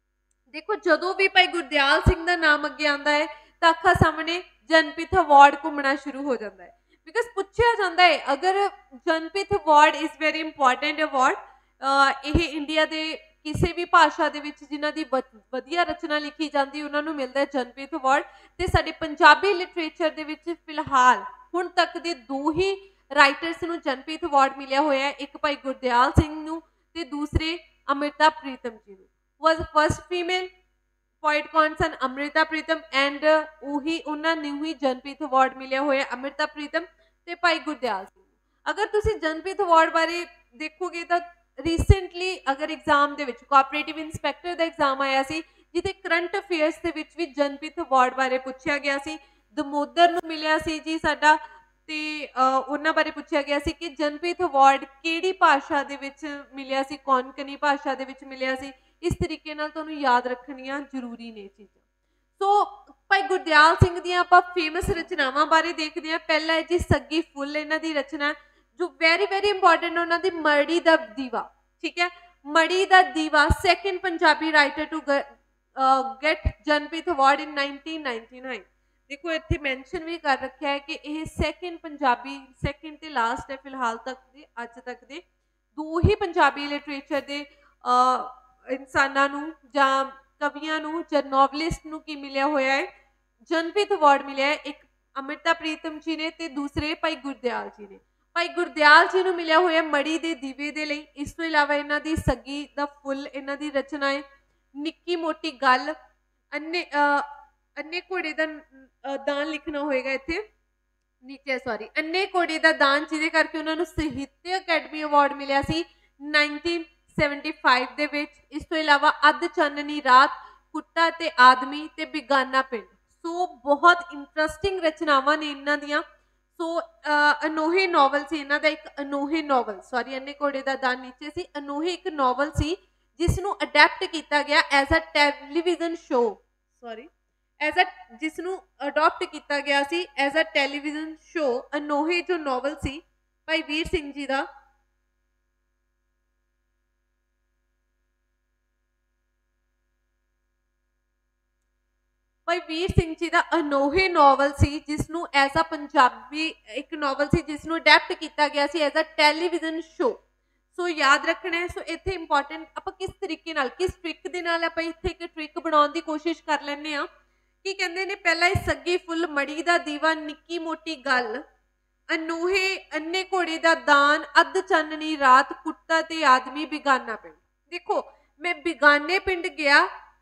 ਦੇਖੋ ਜਦੋਂ ਵੀ ਭਾਈ ਗੁਰਦਿਆਲ ਸਿੰਘ ਦਾ ਨਾਮ ਅੱਗੇ ਆਉਂਦਾ ਹੈ ਤਾਂ ਅੱਖਾਂ ਸਾਹਮਣੇ ਜਨਪਿਥ ਅਵਾਰਡ ਘੁੰਮਣਾ ਸ਼ੁਰੂ ਹੋ ਜਾਂਦਾ ਹੈ, ਬਿਕਾਜ਼ ਪੁੱਛਿਆ ਜਾਂਦਾ ਹੈ ਅਗਰ Jnanpith award is very important award. ਇਹ ਇੰਡੀਆ ਦੇ ਕਿਸੇ ਵੀ ਭਾਸ਼ਾ ਦੇ ਵਿੱਚ ਜਿਨ੍ਹਾਂ ਦੀ ਵਧੀਆ ਰਚਨਾ ਲਿਖੀ ਜਾਂਦੀ ਉਹਨਾਂ ਨੂੰ ਮਿਲਦਾ ਹੈ ਜਨਪਿਥ ਅਵਾਰਡ। ਤੇ ਸਾਡੇ ਪੰਜਾਬੀ ਲਿਟਰੇਚਰ ਦੇ ਵਿੱਚ ਫਿਲਹਾਲ ਹੁਣ ਤੱਕ ਦੇ 2 ਹੀ ਰਾਈਟਰਸ ਨੂੰ ਜਨਪਿਥ ਅਵਾਰਡ ਮਿਲਿਆ ਹੋਇਆ ਹੈ, ਇੱਕ ਭਾਈ ਗੁਰਦਿਆਲ ਸਿੰਘ ਨੂੰ ਤੇ ਦੂਸਰੇ ਅੰਮ੍ਰਿਤਾ ਪ੍ਰੀਤਮ ਜੀ ਨੂੰ। was first female poet ਕੌਣ ਸਨ? ਅੰਮ੍ਰਿਤਾ ਪ੍ਰੀਤਮ। ਐਂਡ ਉਹੀ ਉਹਨਾਂ ਨੂੰ ਹੀ ਜਨਪਿਥ ਅਵਾਰਡ ਮਿਲਿਆ ਹੋਇਆ, ਅੰਮ੍ਰਿਤਾ ਪ੍ਰੀਤਮ ਤੇ ਭਾਈ ਗੁਰਦਿਆਲ ਸਿੰਘ। ਅਗਰ ਤੁਸੀਂ ਜਨਪਿਥ ਅਵਾਰਡ ਬਾਰੇ ਦੇਖੋਗੇ ਤਾਂ ਰੀਸੈਂਟਲੀ ਅਗਰ ਐਗਜ਼ਾਮ ਦੇ ਵਿੱਚ ਕੋਆਪਰੇਟਿਵ ਇੰਸਪੈਕਟਰ ਦਾ ਐਗਜ਼ਾਮ ਆਇਆ ਸੀ, ਜਿੱਥੇ ਕਰੰਟ ਅਫੇਅਰਸ ਦੇ ਵਿੱਚ ਵੀ ਜਨਪਿਥ ਅਵਾਰਡ ਬਾਰੇ ਪੁੱਛਿਆ ਗਿਆ ਸੀ। ਦਮੋਦਰ ਨੂੰ ਮਿਲਿਆ ਸੀ ਜੀ ਸਾਡਾ, ਤੇ ਉਹਨਾਂ ਬਾਰੇ ਪੁੱਛਿਆ ਗਿਆ ਸੀ ਕਿ ਜਨਪਿਥ ਅਵਾਰਡ ਕਿਹੜੀ ਭਾਸ਼ਾ ਦੇ ਵਿੱਚ ਮਿਲਿਆ ਸੀ, ਕੋਂਕਣੀ ਭਾਸ਼ਾ ਦੇ ਵਿੱਚ ਮਿਲਿਆ ਸੀ। ਇਸ ਤਰੀਕੇ ਨਾਲ ਤੁਹਾਨੂੰ ਯਾਦ ਰੱਖਣੀਆਂ ਜ਼ਰੂਰੀ ਨੇ ਚੀਜ਼ਾਂ। ਸੋ ਭਾਈ ਗੁਰਦਿਆਲ ਸਿੰਘ ਦੀਆਂ ਆਪਾਂ ਫੇਮਸ ਰਚਨਾਵਾਂ ਬਾਰੇ ਦੇਖਦੇ ਹਾਂ। ਪਹਿਲਾ ਹੈ ਜੀ ਸੱਗੀ ਫੁੱਲ, ਇਹਨਾਂ ਦੀ ਰਚਨਾ ਜੋ ਵੈਰੀ ਇੰਪੋਰਟੈਂਟ, ਉਹਨਾਂ ਦੀ ਮੜੀ ਦਾ ਦੀਵਾ। ਠੀਕ ਹੈ, Marhi Da Deeva second Punjabi writer to get Jnanpith award in 1999। ਦੇਖੋ ਇੱਥੇ ਮੈਂਸ਼ਨ ਵੀ ਕਰ ਰੱਖਿਆ ਹੈ ਕਿ ਇਹ ਸੈਕਿੰਡ ਤੇ ਲਾਸਟ ਹੈ ਫਿਲਹਾਲ ਤੱਕ ਦੇ, ਅੱਜ ਤੱਕ ਦੇ 2 ਹੀ ਪੰਜਾਬੀ ਲਿਟਰੇਚਰ ਦੇ ਇਨਸਾਨਾਂ ਨੂੰ ਜਾਂ ਕਵੀਆਂ ਨੂੰ ਜਾਂ ਨੋਵਲਿਸਟ ਨੂੰ ਕੀ ਮਿਲਿਆ ਹੋਇਆ ਹੈ? ਜਨਪਿਥ ਅਵਾਰਡ ਮਿਲਿਆ ਹੈ। ਇੱਕ ਅੰਮ੍ਰਿਤਾ ਪ੍ਰੀਤਮ ਜੀ ਨੇ ਤੇ ਦੂਸਰੇ ਭਾਈ ਗੁਰਦਿਆਲ ਜੀ ਨੇ। ਭਾਈ ਗੁਰਦਿਆਲ ਜੀ ਨੂੰ ਮਿਲਿਆ ਹੋਇਆ ਮੜੀ ਦੇ ਦੀਵੇ ਦੇ ਲਈ। ਇਸ ਤੋਂ ਇਲਾਵਾ ਇਹਨਾਂ ਦੀ ਸੱਗੀ ਦਾ ਫੁੱਲ ਇਹਨਾਂ ਦੀ ਰਚਨਾ ਹੈ। ਨਿੱਕੀ ਮੋਟੀ ਗੱਲ, ਅੰਨੇ ਘੋੜੇ ਦਾ ਦਾਨ ਲਿਖਣਾ ਹੋਏਗਾ ਇੱਥੇ ਨੀਚੇ, ਸੌਰੀ, ਅੰਨੇ ਘੋੜੇ ਦਾ ਦਾਨ, ਜਿਹਦੇ ਕਰਕੇ ਉਹਨਾਂ ਨੂੰ ਸਾਹਿਤ ਅਕੈਡਮੀ ਅਵਾਰਡ ਮਿਲਿਆ ਸੀ 1975 ਦੇ ਵਿੱਚ। ਇਸ ਤੋਂ ਇਲਾਵਾ ਅੱਧ ਚਾਨਣੀ ਰਾਤ, ਕੁੱਤਾ ਤੇ ਆਦਮੀ ਤੇ ਬਿਗਾਨਾ ਪਿੰਡ। ਸੋ ਬਹੁਤ ਇੰਟਰਸਟਿੰਗ ਰਚਨਾਵਾਂ ਨੇ ਇਹਨਾਂ ਦੀਆਂ। सो अनोहे नॉवल सी इन्हां दा, एक अनोहे नॉवल, सॉरी अन्ने घोड़े दा दान नीचे सी, अनोहे एक नॉवल सी जिसनूं अडैप्ट किया गया as a television show, sorry as a जिसनूं अडॉप्ट किया गया सी as a television show. Anohe जो नॉवल सी भाई वीर सिंह जी का, भाई वीर सिंह जी का अनोहे नॉवल सी जिसनूं एज अ पंजाबी एक नॉवल सी जिसनूं अडैप्ट किया गया सी as a television show. So याद रखना है। सो इत्थे इंपॉर्टेंट आप किस तरीके नाल, किस ट्रिक दे नाल आप इत्थे एक ट्रिक बनाउण दी कोशिश कर लैंदे आ कि कहंदे ने पहला ही सग्गी फुल मड़ी दा दीवा निक्की मोटी गल, अनोहे अन्ने घोड़े दा दान अध चाननी रात कुत्ता ते आदमी बिगाना पिंड। देखो मैं बिगाने पिंड गया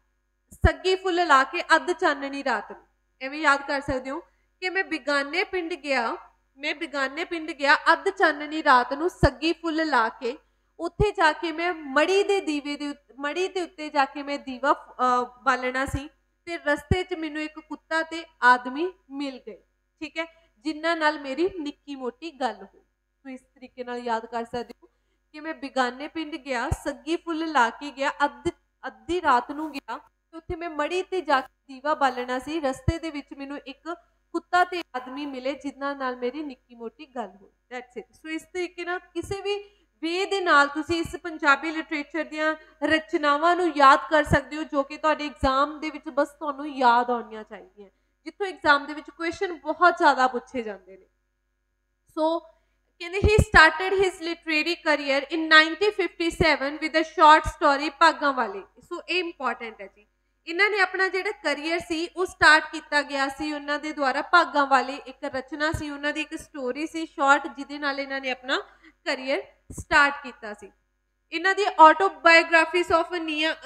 सग्गी फुल ला के अध चाननी रात नूं, एवें याद कर सकते हो कि मैं बिगाने पिंड गया, मैं बिगाने पिंड गया अध चाननी रात नूं सग्गी फुल ला के, उत्थे जाके मैं मड़ी दे दीवे दे मड़ी दे उत्ते जाके मैं दीवा बालना सी ते रस्ते च मैनूं एक कुत्ता ते आदमी मिल गए, ठीक है, जिन्हां नाल मेरी निक्की मोटी गल हुई। तो इस तरीके नाल याद कर सकते हो कि मैं बिगाने पिंड गया सग्गी फुल ला के गया अद्धी रात नूं गया ते उत्थे मैं मड़ी ते जाके दीवा बालना सी, रस्ते दे विच मैनूं एक कुत्ता ते आदमी मिले जिन्हां नाल मेरी निक्की मोटी गल हुई। That's it. सो इस तरीके नाल किसी भी वे दे नाल तुसीं इस पंजाबी लिटरेचर दियां रचनावां नूं याद कर सकदे हो जो कि तुहाडे एग्जाम दे विच बस तुहानूं याद आउणियां चाहीदियां, जिੱਥੋਂ एग्जाम दे विच क्वेश्चन बहुत ज़्यादा पूछे जाते हैं। सो कहते he started his literary career in 1957 with a short story Bhagan Wale. So ये इंपॉर्टेंट है जी, इन्होंने अपना जो करियर सी वो स्टार्ट किया गया सी उन्होंने द्वारा भागां वाले एक रचना सी, उन्होंने एक स्टोरी सी शॉर्ट जिदे नाल इन्होंने अपना करियर स्टार्ट किया सी। इन्हां दी ऑटोबायोग्राफीज ऑफ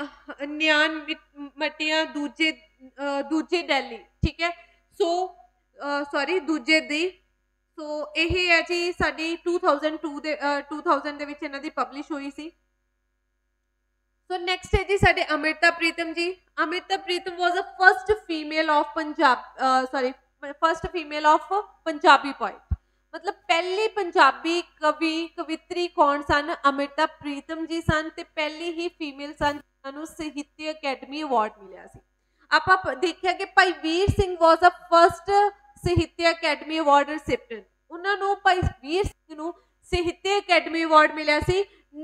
न्यान मटिया दूजे दिल्ली, ठीक है, सो सॉरी दूजे दी, सो यही है जी साडी 2002 दे 2000 दे विच इन्हां दी पब्लिश हुई सी। सो नैक्सट है जी साडे Amrita Pritam ji. Amrita Pritam was a first female of Punjab, sorry first female of Punjabi poet, मतलब पहली पंजाबी कवि कवित्री कौन सन, अमृता प्रीतम जी सन ते पहली ही फीमेल सन जिन्होंने साहित्य अकैडमी अवार्ड मिलिया सी। आप देखिया कि भाई वीर Singh was a first Sahitya academy award recipient, उन्होंने भाई वीर सिंह नूं साहित्य अकैडमी अवार्ड मिलिया सी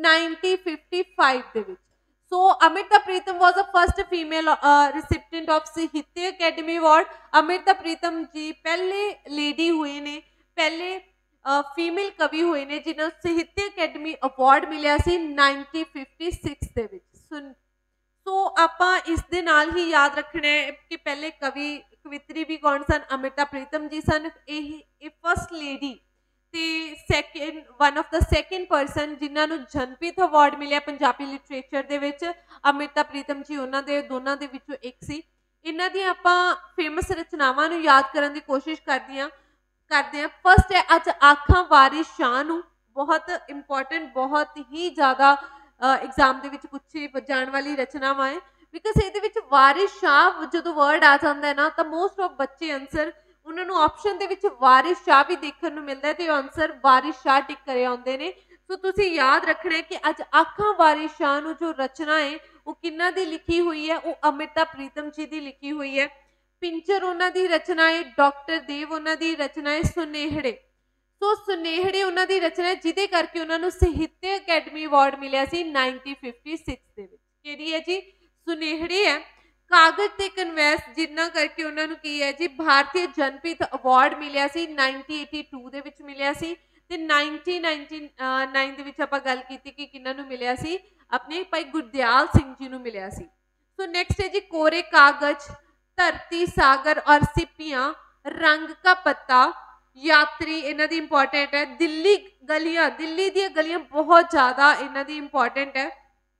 1955 दे विच। So Amrita Pritam was the first female recipient of Sahitya Academy Award। Amrita Pritam जी पहले लेडी हुए ने, पहले फीमेल कवि हुए ने जिन्होंने साहित्य अकैडमी अवार्ड मिलिया सी 1956 दे विच। सो आपां इस दे नाल ही याद रखना है कि पहले कवि कवित्री भी कौन सन, अमृता प्रीतम जी सन, ये फर्स्ट लेडी ते second one of the second person जिन्हां नूं जनपीठ अवार्ड मिलिया पंजाबी लिटरेचर दे विच, अमृता प्रीतम जी उन्हां दे दोनां दे विचों एक सी। इन्हां दी आपां फेमस रचनावां नूं याद करन दी कोशिश करदे हैं। फर्स्ट है अज आखां वारिस शाह नूं, बहुत इंपॉर्टेंट, बहुत ही ज़्यादा एग्जाम दे विच पूछी जाण वाली रचनावां है, बिकॉज इहदे विच वारिस शाह जदों वर्ड आ जांदा है ना तो मोस्ट ऑफ बच्चे आंसर उन्होंने ऑप्शन दे विच वारिस शाह भी देखने को मिलता है तो आंसर वारिस शाह टिक करे आउंदे ने। सो तुसीं याद रखना है कि अज आखां वारिस शाह नूं जो रचना है वो किन्ना दी लिखी हुई है, वो अमृता प्रीतम जी की लिखी हुई है। पिंजर उन्हां दी रचना है, डॉक्टर देव उन्हां दी रचना है, सुनेहड़े, सो सुनेहड़े उन्हां दी रचना है जिदे करके उन्होंने साहित्य अकैडमी अवार्ड मिलिया सी 1956 दे विच। किहड़ी है जी, सुनेहड़े है। कागज ते कन्वैस जिन्ना करके उन्होंने की है जी भारतीय जनपीठ अवार्ड मिलिया सी 1982 दे विच मिलिया सी ते 1999 दे विच आपां गल कीती कि किन्हां नूं मिलिया सी, अपने भाई गुरदयाल सिंह जी नूं मिलिया सी। सो नैक्सट है जी कोरे कागज, धरती सागर और सिपियां, रंग का पत्ता, यात्री इन्हां दी इंपॉर्टेंट है। दिल्ली गलियां, दिल्ली दी गलियां बहुत ज़्यादा इन्हां दी इंपॉर्टेंट है।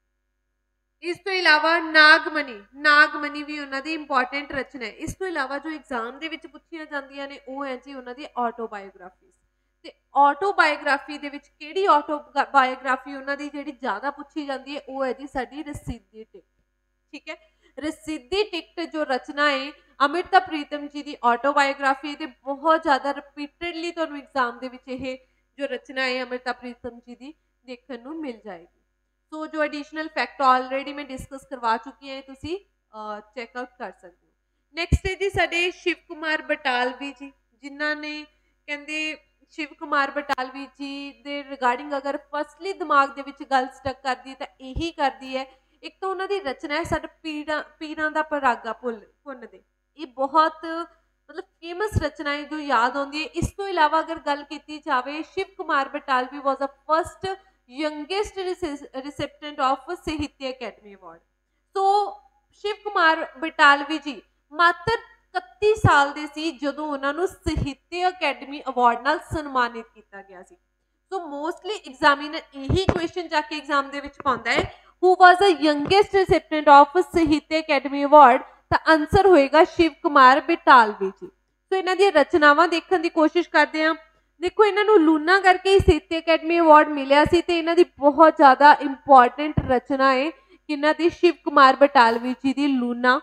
इस तो इलावा नागमनी, नागमनी भी उन्होंने इंपॉर्टेंट रचना है। इस तो इलावा जो एग्जाम के पूछिया जांदियां ने वो है जी उन्होंने ऑटोबायोग्राफी, ते ऑटोबायोग्राफी दे विच किहड़ी ऑटोबायोग्राफी उन्होंने जिहड़ी ज़्यादा पूछी जाती है वो है जी साडी रसीदी टिकट, ठीक है। रसीदी टिकट जो रचना है अमृता प्रीतम जी की ऑटोबायोग्राफी ते बहुत ज़्यादा रिपीटेडली तुहानूं एग्जाम दे विच ये जो रचना है अमृता प्रीतम जी की देखने को मिल जाएगी। सो जो एडिशनल फैक्ट ऑलरेडी मैं डिस्कस करवा चुकी हैं, तुसी चेकआउट कर सकते हो। नैक्सट है जी साडे शिव कुमार बटालवी जी, जिन्हों ने कहते शिव कुमार बटालवी जी दे रिगार्डिंग अगर फर्स्टली दिमाग दे विच गल स्टक करती है तो यही करती है। एक तो उन्होंने रचना है साडे पीरां दा परागा पुन्न दे, ये बहुत मतलब फेमस रचना है जो याद आती है। इस तो इलावा अगर गल की जाए, Shiv Kumar Batalvi was a first youngest recipient of Sahitya Akademi award. तो शिव कुमार बटालवी जी मात्र 31 साल ਦੇ ਸੀ ਜਦੋਂ ਉਹਨਾਂ ਨੂੰ ਸਾਹਿਤਯ ਅਕੈਡਮੀ ਅਵਾਰਡ ਨਾਲ ਸਨਮਾਨਿਤ ਕੀਤਾ ਗਿਆ ਸੀ। ਸੋ ਮੋਸਟਲੀ ਐਗਜ਼ਾਮੀਨਰ ਇਹੀ ਕੁਐਸਚਨ ਜਾ ਕੇ ਐਗਜ਼ਾਮ ਦੇ ਵਿੱਚ ਪਾਉਂਦਾ ਹੈ, who was the youngest recipient of Sahitya Akademi award, ਤਾਂ ਆਨਸਰ ਹੋਏਗਾ शिव कुमार बटालवी जी। ਸੋ ਇਹਨਾਂ ਦੀਆਂ ਰਚਨਾਵਾਂ ਦੇਖਣ ਦੀ ਕੋਸ਼ਿਸ਼ ਕਰਦੇ ਹਾਂ। देखो इन्हों लूना करके साहित्य अकेडमी अवार्ड मिले से, इन्हों की बहुत ज़्यादा इंपॉर्टेंट रचना है किन्हों की शिव कुमार बटालवी जी की लूना।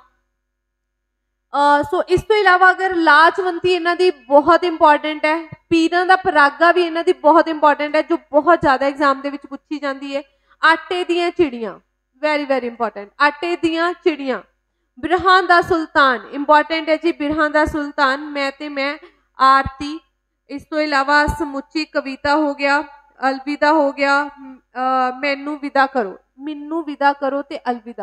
सो इस तो इलावा अगर लाजवंती इन्हों की बहुत इंपॉर्टेंट है, पीरां दा परागा भी इन्हों की बहुत इंपॉर्टेंट है जो बहुत ज़्यादा एग्जाम के पूछी जाती है। आटे दियां चिड़ियां वेरी वेरी इंपॉर्टेंट, आटे दियां चिड़ियां। बिरहां दा सुल्तान इंपॉर्टेंट है जी, बिरहां दा सुल्तान, मैं ते मैं, आरती। इस तो इलावा समुची कविता हो गया, अलविदा हो गया, मैनू विदा करो, मैनू विदा करो ते अलविदा,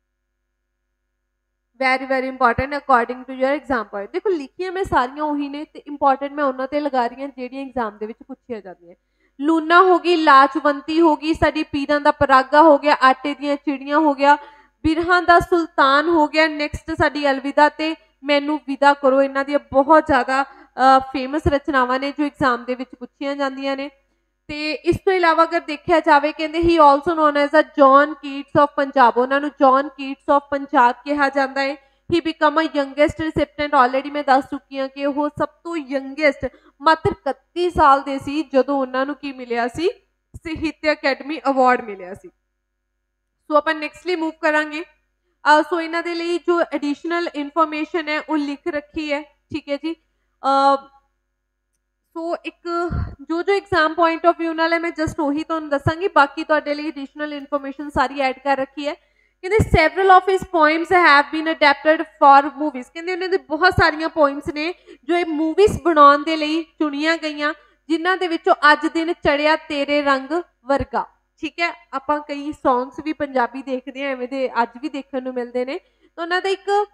very very important according to your exam point. देखो लिखियां मैं सारियां उही ने ते इंपॉर्टेंट मैं उन्हां ते लगा रही हूं जेहड़ियां एग्जाम दे विच पूछियां जांदियां। लूना होगी, लाजवंती होगी, साडी पीरां दा परागा हो गया, आटे दियां चिड़ियां हो गया, बिरहां दा सुल्तान हो गया, नैक्सट साडी अलविदा ते मैनू विदा करो। इन्हां दी बहुत ज़्यादा फेमस रचनावां ने जो एग्जाम दे विच पूछियां जांदियां ने। ते इस तो इलावा अगर देखा जाए कहते he also known as a John Keats of Punjab, उन्होंने जॉन कीट्स ऑफ पंजाब कहा जाता है। He become a youngest recipient, already मैं दस चुकी हाँ कि वह सब तो यंगेस्ट मात्र 31 साल के सी जदों उन्होंने की मिलिया सी साहित्य अकेडमी अवार्ड मिलिया सी। सो आप नैक्सटली मूव करांगे। सो इन्हां दे लई जो एडिशनल इन्फॉर्मेशन है वो लिख रखी है, ठीक है जी। सो एक जो जो एग्जाम पॉइंट ऑफ व्यू नाल है मैं जस्ट उही तुहानूं दसांगी, बाकी तुहाडे लई एडिशनल इन्फॉर्मेशन सारी ऐड कर रखी है। कहते several of his poems have been adapted for movies, कहते उन्होंने बहुत सारिया पोइम्स ने जो मूवीज बनाने के लिए चुनिया गई, जिन्हां दे विचों अज दिन चढ़िया तेरे रंग वर्गा, ठीक है। आपां कई सॉन्ग्स भी पंजाबी देखते हैं एवें दे अज भी देखने को मिलते हैं। तो उन्होंने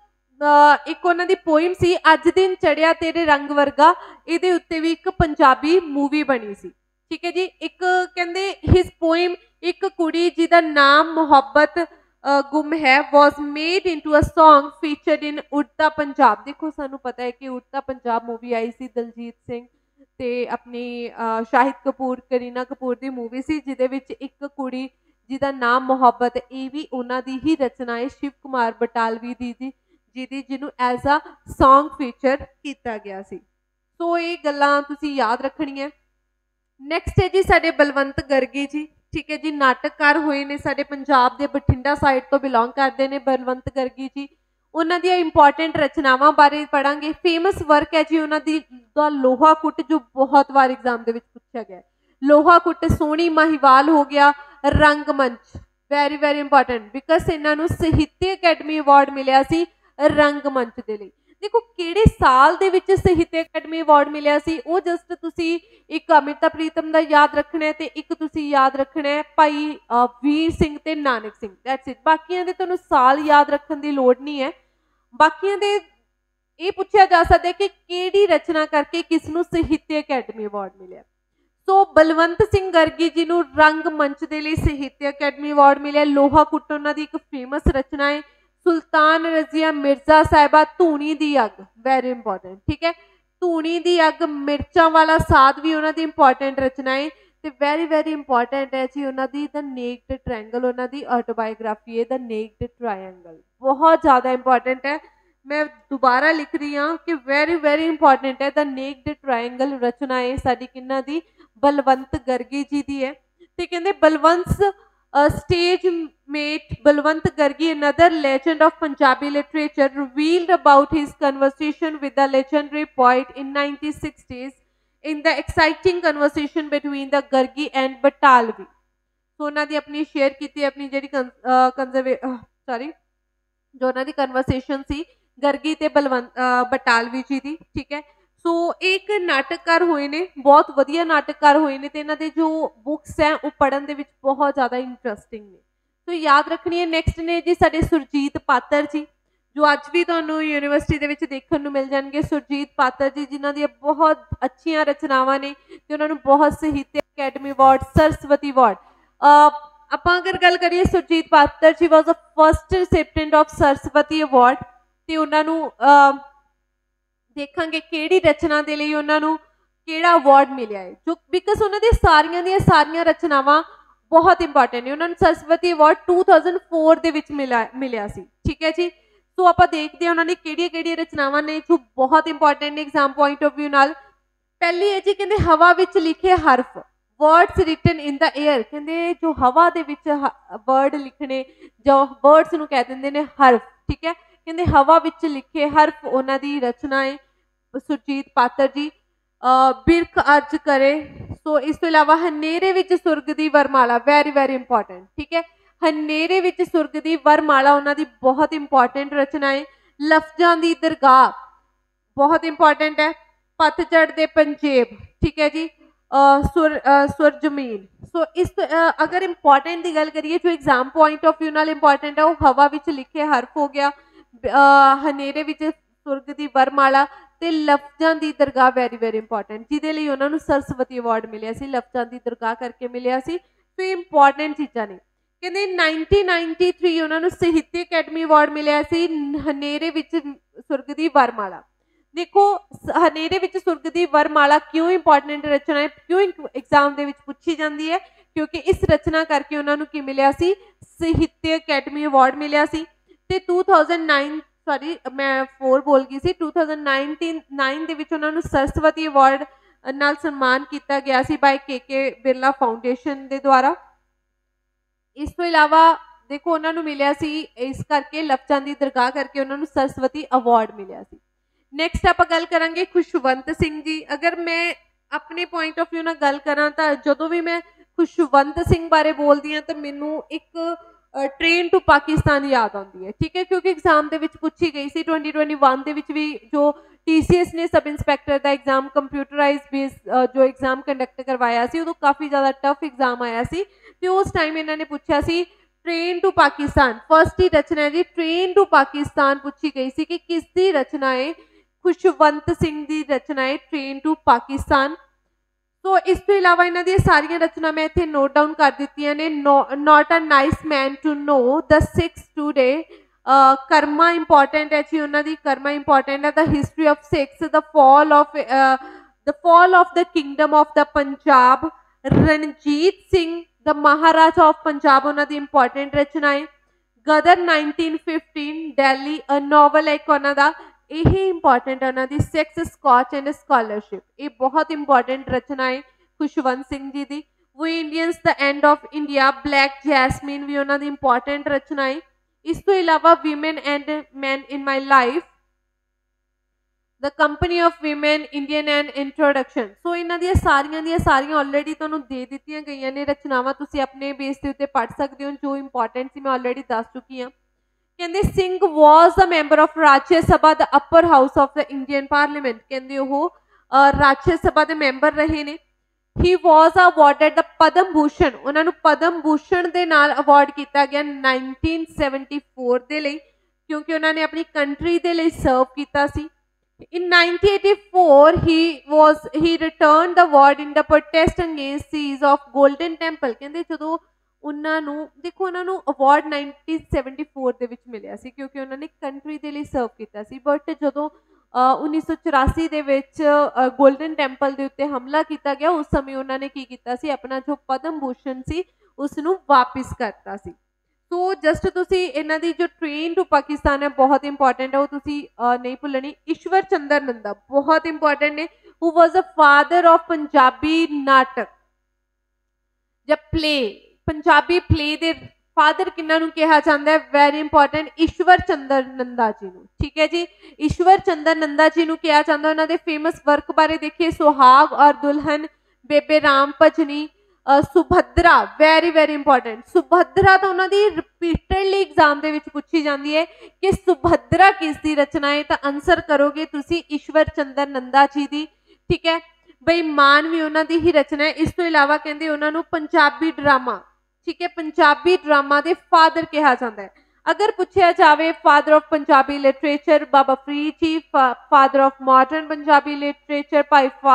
एक उन्हों की पोइम सी अज दिन चढ़िया तेरे रंग वर्गा, ये उत्ते भी एक पंजाबी मूवी बनी सी, ठीक है जी। एक कहते हिज पोइम एक कुड़ी जिहदा नाम मुहब्बत गुम है was made into a song featured in Udta Punjab. देखो सानू पता है कि उड़ता पंजाब मूवी आई सी दलजीत सिंह ते अपनी शाहिद कपूर करीना कपूर की मूवी सी, जिहदे विच एक कुड़ी जिहदा नाम मुहब्बत, ये भी उन्हां दी ही रचना है शिव कुमार बटालवी दी जिन्हों एज अ सॉन्ग फीचर किया गया सी। सो ये गल्लां तुसीं याद रखनियां। नैक्सट है जी साडे बलवंत गर्गी जी, ठीक है जी, नाटककार हुए ने साडे पंजाब दे बठिंडा साइड तो बिलोंग करते हैं बलवंत गर्गी जी। उन्हां दी इंपॉर्टेंट रचनावां बारे पढ़ांगे। फेमस वर्क है जी उन्हां दी दा लोहा कुट, जो बहुत बार एग्जाम दे विच पूछा गया। लोहा कुट, सोहनी महिवाल हो गया, रंगमंच वेरी वेरी इंपॉर्टेंट बिकॉज इन्हां नूं साहित्य अकेडमी अवार्ड मिलिया सी रंगमंच दे लई। देखो किहड़े साल दे विच साहित्य अकेडमी अवार्ड मिलिया सी, वो जस्ट तुसी एक अमृता प्रीतम दा याद रखना है ते एक तुसी याद रखना है भाई वीर सिंह ते नानक सिंह, दैट्स इट। बाकियां दे तुहानूं साल याद रखने की लोड़ नहीं है। बाकियां दे ये पूछा जा सकता है कि किहड़ी रचना करके किसनूं साहित्य अकेडमी अवार्ड मिलिया। सो बलवंत सिंह गर्गी जी नूं रंगमंच दे लई साहित्य अकेडमी अवार्ड मिलिया। लोहा कुट उन्हां दी एक फेमस रचना है। सुल्तान रजिया मिर्जा साहिबा धूनी दी अग, वेरी इंपॉर्टेंट, ठीक है। धूनी दी अग, मिर्चा वाला साध भी उन्हां दी इंपॉर्टेंट रचना है। तो वेरी वेरी इंपॉर्टेंट है जी उन्हां दी द नेक्ड ट्रायंगल, उन्हां दी ऑटोबायोग्राफी है द नेक्ड ट्रायंगल, बहुत ज़्यादा इंपॉर्टेंट है। मैं दोबारा लिख रही हाँ कि वेरी वेरी इंपॉर्टेंट है। द नेक्ड ट्रायंगल रचना है साडी किन्हां दी, बलवंत गर्गी जी दी है। तो कहते Balwant stage mate Balwant Gargi, another legend of Punjabi literature, revealed about his conversation with the legendary poet in 1960s in the exciting conversation between the Gargi and Batalvi. So ਉਹਨਾਂ ਦੀ ਆਪਣੀ share ਕੀਤੀ ਆਪਣੀ ਜਿਹੜੀ ਸੌਰੀ ਜੋ ਉਹਨਾਂ ਦੀ conversation ਸੀ ਗਰਗੀ ਤੇ ਬਟਾਲਵੀ ਜੀ ਦੀ, ਠੀਕ ਹੈ। ਸੋ ਇਹ ਇੱਕ ਨਾਟਕਕਾਰ ਹੋਏ ਨੇ, ਬਹੁਤ ਵਧੀਆ ਨਾਟਕਕਾਰ ਹੋਏ ਨੇ ਤੇ ਇਹਨਾਂ ਦੇ ਜੋ ਬੁੱਕਸ ਹੈ ਉਹ ਪੜ੍ਹਨ ਦੇ ਵਿੱਚ ਬਹੁਤ ਜ਼ਿਆਦਾ ਇੰਟਰਸਟਿੰਗ ਨੇ। ਸੋ ਯਾਦ ਰੱਖਣੀ ਹੈ। ਨੈਕਸਟ ਨੇ ਜੀ ਸਾਡੇ ਸੁਰਜੀਤ ਪਾਤਰ ਜੀ, ਜੋ ਅੱਜ ਵੀ ਤੁਹਾਨੂੰ ਯੂਨੀਵਰਸਿਟੀ ਦੇ ਵਿੱਚ ਦੇਖਣ ਨੂੰ ਮਿਲ ਜਾਣਗੇ। ਸੁਰਜੀਤ ਪਾਤਰ ਜੀ ਜਿਨ੍ਹਾਂ ਦੀਆਂ ਬਹੁਤ ਅੱਛੀਆਂ ਰਚਨਾਵਾਂ ਨੇ ਤੇ ਉਹਨਾਂ ਨੂੰ ਬਹੁਤ Sahitya academy award, Saraswati award, ਆਪਾਂ ਅਗਰ ਗੱਲ ਕਰੀਏ Surjit Patar ji was the first recipient of Saraswati award ਤੇ ਉਹਨਾਂ ਨੂੰ ਦੇਖਾਂਗੇ ਕਿਹੜੀ ਰਚਨਾ ਦੇ ਲਈ ਉਹਨਾਂ ਨੂੰ ਕਿਹੜਾ ਅਵਾਰਡ ਮਿਲਿਆ ਹੈ, ਜੋ ਬਿਕਾਜ਼ ਉਹਨਾਂ ਦੀਆਂ ਸਾਰੀਆਂ ਰਚਨਾਵਾਂ ਬਹੁਤ ਇੰਪੋਰਟੈਂਟ ਨੇ। ਉਹਨਾਂ ਨੂੰ ਸਰਸਵਤੀ ਅਵਾਰਡ 2004 ਦੇ ਵਿੱਚ ਮਿਲਿਆ ਸੀ, ਠੀਕ ਹੈ ਜੀ। ਸੋ ਆਪਾਂ ਦੇਖਦੇ ਹਾਂ ਉਹਨਾਂ ਨੇ ਕਿਹੜੀਆਂ ਰਚਨਾਵਾਂ ਨੇ ਜੋ ਬਹੁਤ ਇੰਪੋਰਟੈਂਟ ਨੇ ਐਗਜ਼ਾਮ ਪੁਆਇੰਟ ਆਫ ਵਿਊ ਨਾਲ। ਪਹਿਲੀ ਹੈ ਜੀ ਕਹਿੰਦੇ ਹਵਾ ਵਿੱਚ ਲਿਖੇ ਹਰਫ, words written in the air, कहते जो हवा दे विच वर्ड लिखने जो वर्ड्स नूं कह दिंदे ने हरफ, ठीक है। कहते हवा विच लिखे हरफ उन्हां दी रचना है सुरजीत पातर जी। बिरख अर्ज करे, सो इस तो इलावा हनेरे विच सुरग दी वरमाला, वेरी वेरी इंपॉर्टेंट, ठीक है। हनेरे विच सुरग दी वरमाला उन्हां दी बहुत इंपॉर्टेंट रचना है। लफ्जां दी दरगाह बहुत इंपॉर्टेंट है। पतझड़ दे पंजेब, ठीक है जी। सुर जमीन, सो इस अगर इंपॉर्टेंट की गल करिए जो एग्जाम पॉइंट ऑफ व्यू नाल इंपॉर्टेंट है वो हवा विच लिखे हरफ हो गया, हनेरे विच सुरग दी वरमाला ते लफ्जां दी दरगाह वेरी वेरी इंपॉर्टेंट, जिहदे लई उन्हां नूं सरस्वती अवार्ड मिलिया सी, लफ्जां दी दरगाह करके मिलिया सी। तो इंपॉर्टेंट चीज़ां ने। कहते 1993 उन्हां नूं साहित्य अकैडमी अवार्ड मिलिया सी हनेरे विच सुरग दी वरमाला। देखो हनेरे विच सुरग दी वरमाला क्यों इंपॉर्टेंट रचना है, क्यों एग्जाम दे विच पूछी जाती है, क्योंकि इस रचना करके उन्होंने की मिलिया सी साहित्य अकैडमी अवार्ड मिलिया सी। ते 2009 सॉरी मैं 4 बोल गई सी, 2009 दे विच उन्होंने सरस्वती अवार्ड नाल सम्मान किया गया सी बाय के बिरला फाउंडेशन दे द्वारा। इस तो इलावा देखो उन्होंने मिलिया सी इस करके लफ्जां दी दरगाह करके उन्होंने सरस्वती अवार्ड मिलिया सी। नैक्सट आप गल करांगे खुशवंत सिंह जी। अगर मैं अपने पॉइंट ऑफ व्यू नाल गल करां तां जदों भी मैं खुशवंत सिंह बारे बोलदी हां तां मैनूं एक ट्रेन टू पाकिस्तान याद आउंदी है, ठीक है, क्योंकि एग्जाम दे विच पूछी गई सी 2021 दे विच भी जो TCS ने सब इंस्पैक्टर का एग्जाम कंप्यूटराइज बेस जो एग्जाम कंडक्ट करवाया सी उदों काफ़ी ज़्यादा टफ एग्जाम आया सी ते उस टाइम इन्होंने पूछा सी ट्रेन टू पाकिस्तान, फर्स्ट ही रचना है जी ट्रेन टू पाकिस्तान पूछी गई सी कि किसकी रचना है, खुशवंत सिंह की रचना है ट्रेन टू पाकिस्तान। तो इस तो इलावा इन्हों दी सारियां रचना मैं इत्थे नोट डाउन कर दित्तियां ने। Not a nice man to know, the Sikhs today, Karma important है जी उन्हों दी, कर्मा इंपॉर्टेंट है। The history of Sikhs, the fall of the kingdom of the Punjab, Ranjit Singh the maharaja of Punjab उन्हों दी इंपॉर्टेंट रचना है। गदर 1915 दिल्ली अ नॉवल है एक उन्हों दा, यही इंपॉर्टेंट है उन्होंने सेक्स स्कॉच एंड स्कॉलरशिप, ये बहुत इंपॉर्टेंट रचना है खुशवंत सिंह जी की। वो Indians the end of India, black jasmine भी उन्होंने इंपॉर्टेंट रचना है। इस तो इलावा women and man in my life, the company of women, Indian and introduction. So इन्हों दी सारियां ऑलरेडी तुहानूं दे दित्तियां गईयां ने रचनावां, तुसीं अपने बेस के उत्ते पढ़ सकते हो, जो इंपॉर्टेंट सी मैं ऑलरेडी दस चुकी हाँ। कहते Singh was the member of Rajya Sabha the upper house of the Indian parliament, कहते वो राज्य सभा के मैंबर रहे ने। He was awarded the Padma Bhushan, उन्होंने पद्म भूषण के नाल अवार्ड किया गया 1974 के लिए, क्योंकि उन्होंने अपनी कंट्री के लिए सर्व किया सी। In 1984 he returned the award in the protest against siege of Golden Temple। कहते जो उन्होंने देखो उन्होंने अवार्ड 1974 ਦੇ ਵਿੱਚ ਮਿਲਿਆ ਸੀ क्योंकि उन्होंने कंट्री ਦੇ ਲਈ सर्व किया सी। बट जो 1984 ਦੇ ਵਿੱਚ गोल्डन टैंपल ਦੇ ਉੱਤੇ हमला किया गया उस समय उन्होंने की किया सी, अपना जो पद्म भूषण सी उसनों वापस करता सी। तो जस्ट तुसी इन्हां दी जो ट्रेन टू पाकिस्तान है बहुत इंपॉर्टेंट है, वो तुसी नहीं भुलनी। ईश्वर चंद्र नंदा बहुत इंपॉर्टेंट है, who was the father of Punjabi नाटक या प्ले, पंजाबी प्ले दे फादर किन्ना नूं कहा जाता है, वैरी इंपॉर्टेंट, ईश्वर चंद्र नंदा जी नूं। ठीक है जी, ईश्वर चंद्र नंदा जी नूं कहा जाता। उन्होंने फेमस वर्क बारे देखिए, सुहाग और दुल्हन, Bebe Ram Bhajni, Subhadra, very very important. Subhadra तो उन्होंने रिपीटेडली एग्जाम दे विच पूछी जाती है कि सुभद्रा किसकी रचना है, तो आंसर करोगे तुसी ईश्वर चंद्र नंदा जी की। ठीक है बई, मान भी उन्होंने ही रचना है। इस तो इलावा कहते उन्होंने पंजाबी ड्रामा, ठीक है, पंजाबी ड्रामा के फादर कहा जाता है। अगर पूछा जाए father of Punjabi literature, Baba Farid ji. Father of modern Punjabi literature,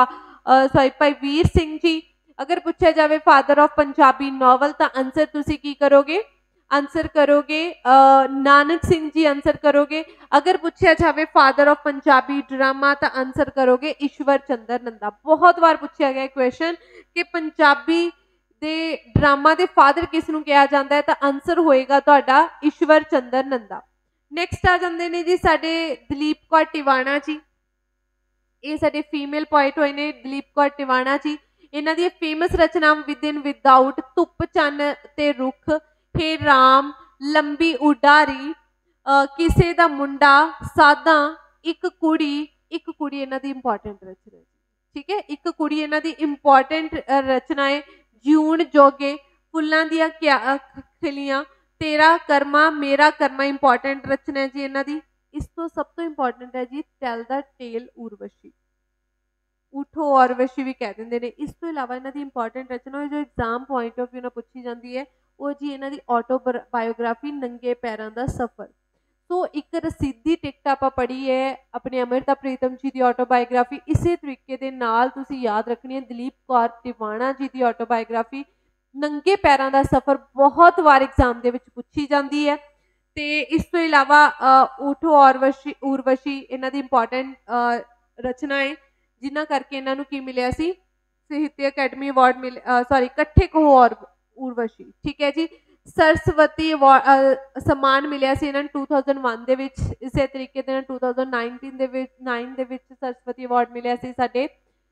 Bhai वीर सिंह जी। अगर पूछा जाए फादर ऑफ पंजाबी नॉवल, तो आंसर तुसी की करोगे, आंसर करोगे नानक सिंह जी आंसर करोगे। अगर पूछा जाए फादर ऑफ पंजाबी ड्रामा, तो आंसर करोगे ईश्वर चंद्र नंदा। बहुत बार पूछा गया क्वेश्चन कि पंजाबी दे ड्रामा दे फादर किसनूं कहा जाता है, तो आंसर होएगा तुहाडा ईश्वर चंद्र नंदा। नैक्सट आ जाते हैं जी साडे दलीप कौर टिवाणा जी। ये साडे फीमेल पोइट होए ने दलीप कौर टिवाणा जी। इन्हां दी फेमस रचना विद इन विदाउट, धुप चन्न ते रुख, हे राम, लंबी उडारी, किसे दा मुंडा, सादा, एक कुड़ी इन्हां दी इंपॉर्टेंट रचना है। ठीक है, एक कुड़ी इन्हां दी इंपॉर्टेंट रचना है। जून जोगे, फुल्लां दियां खिलियां, तेरा कर्मा मेरा कर्मा, इंपॉर्टेंट रचना है जी इन्हां दी। इस तो सब तो इंपॉर्टेंट है जी टेल द टेल उर्वशी, उठो औरवशी भी कह देंगे ने। इस तो इलावा इन्हां दी इंपॉर्टेंट रचना जो एग्जाम पॉइंट ऑफ व्यू ना पूछी जाती है, वो जी इन्हां दी ऑटोबायोग्राफी नंगे पैरों का सफर। तो एक रसीदी टिकट आप पढ़ी है अपने अमृता प्रीतम जी की ऑटोबायोग्राफी। इसी तरीके के नाल तुसी याद रखनी है दलीप कौर टिवाणा जी की ऑटोबायोग्राफी नंगे पैरों का सफर, बहुत बार एग्जाम के पूछी जाती है। तो इस तो इलावा उठो उर्वशी इन्हां दी इंपॉर्टेंट रचना है, जिन्हां करके इन्हां की मिलिया सी साहित्य अकैडमी अवार्ड मिले, सॉरी कट्ठे कहो और उर्वशी। ठीक है जी, सरस्वती सम्मान मिलिया सी इन्हां 2001 दे विच। इसे तरीके दे 2019 दे विच सरस्वती अवार्ड मिलिया सी साडे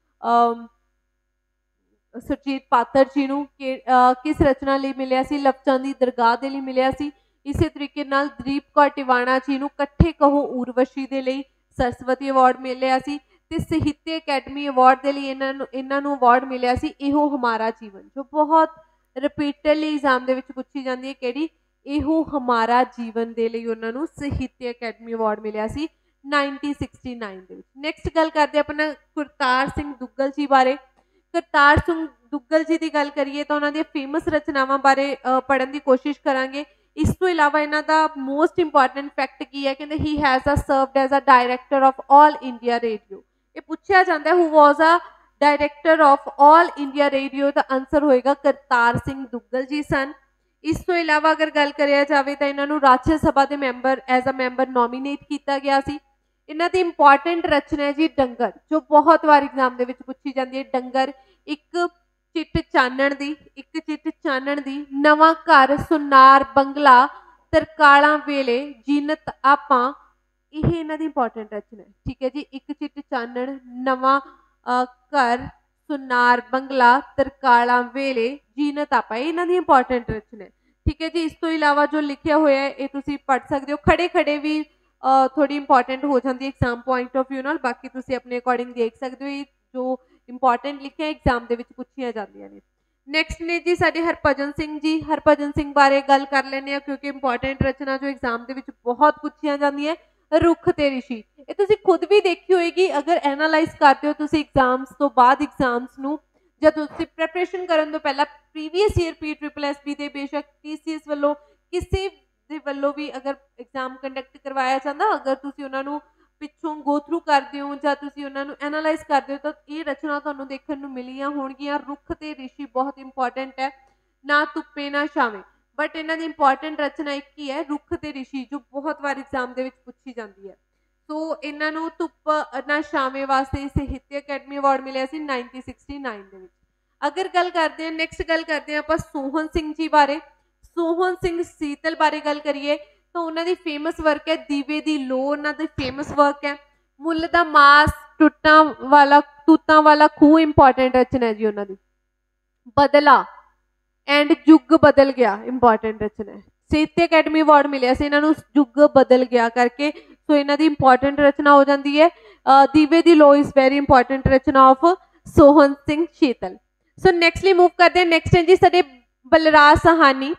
सुरजीत पात्र जी नूं। किस रचना लई मिलिया सी, लफ्ज़ां दी दरगाह दे लई मिलिया सी। इसे तरीके नाल दलीप कौर टिवाणा जी नूं कट्ठे कहो उर्वशी दे लई सरस्वती अवार्ड मिलिया सी। ते साहित्य अकैडमी अवार्ड के लिए इन्हां नूं अवार्ड मिलिया सी इहो हमारा जीवन, जो बहुत रिपीटेडली एग्जाम दे विच पूछी जाती है, किहड़ी इहो हमारा जीवन दे लई उन्हां नूं साहित्य अकैडमी अवार्ड मिलिया सी 1969 दे विच। नैक्सट गल करदे अपना करतार सिंह दुग्गल जी बारे। करतार सिंह दुग्गल जी की गल करिए तो उन्हां दी फेमस रचनावां बारे पढ़न की कोशिश करांगे। इस तो इलावा इन्हां दा मोस्ट इंपॉर्टेंट फैक्ट की है, कहते he has served as a director of All India Radio. ये पूछा जाता है who was a director of All India Radio, तो आंसर होएगा करतार सिंह दुग्गल जी सन। इस तो इलावा अगर गल करिया जाए तो इन्हों राज्य सभा के member as a member nominate किया गया सी। इन्हां दी इंपॉर्टेंट रचना है जी डंगर, जो बहुत बार एग्जाम के पूछी जाती है। डंगर एक चिट चानण दी, एक चिट चानण दी, नवां घर सुनार बंगला, तरकाला वेले, जीनत आपां, यह इन्हां दी इंपॉर्टेंट रचना है। ठीक है जी, एक चिट चानण, नवां घर सुनार बंगला, तरकाला वेले, जीनत आपां, ये इन्हां दी इंपॉर्टेंट रचना है। ठीक है जी, इस तो इलावा जो लिखिया होया है ये तुसीं पढ़ सकते हो। खड़े खड़े भी थोड़ी इंपॉर्टेंट हो जाती है एग्जाम पॉइंट ऑफ व्यू नाल, बाकी तुसीं अपने अकॉर्डिंग देख सकते हो। ये जो इंपॉर्टेंट लिखे एग्जाम के पूछिया जांदियां ने। नैक्सट ने जी साडे हरभजन सिंह जी। हरभजन सिंह बारे गल कर लेने आ क्योंकि इंपॉर्टेंट रचना जो एग्जाम के बहुत पूछिया जांदियां है, रुख ते ऋषि। ये तुसीं खुद भी देखी होएगी अगर एनालाइज करते हो तुसीं एग्जाम्स तो बाद एग्जाम्स नूं, जब तुसीं प्रैपरेशन करन तो पहला प्रीवियस ईयर PSSB दे बेशक TCS वालों किसी दे वालों भी अगर एग्जाम कंडक्ट करवाया जाता, अगर तुसीं उन्हां नूं पिछों गो थ्रू करते हो या तुसीं उन्हां नूं एनालाइज करते हो तो ये रचना तुहानूं देखण नूं मिलियां होणगियां। रुख ते ऋषि बहुत इंपॉर्टेंट है, ना धुप्पे ना छावें, बट इन्हां दी इंपॉर्टेंट रचना एक ही है रुख ते ऋषि, जो बहुत बार एग्जाम के पूछी जाती है। सो इन्हां नूं धुप्प ना छावें वास्ते साहित्य अकैडमी अवार्ड मिलिया सी 1969 दे विच। अगर गल करते हैं नैक्सट गल करते हैं आपां सोहन सिंह जी बारे। सोहन सिंह सीतल बारे गल करिए तो उन्होंने फेमस वर्क है दीवे दी लो, उन्होंने फेमस वर्क है मुल दा मास, तूतां वाला खूह, इंपॉर्टेंट रचना है जी उन्होंने। बदला एंड युग बदल गया इंपॉर्टेंट रचना है। साहित्य अकैडमी अवार्ड मिले से इन्हों युग बदल गया करके, सो इन्हों की इंपॉर्टेंट रचना हो जाती है। दीवे दी लो इज वेरी इंपॉर्टेंट रचना of Sohan Singh Sheetal. So nextly move करते हैं। नैक्सट है जी साडे बलराज साहानी।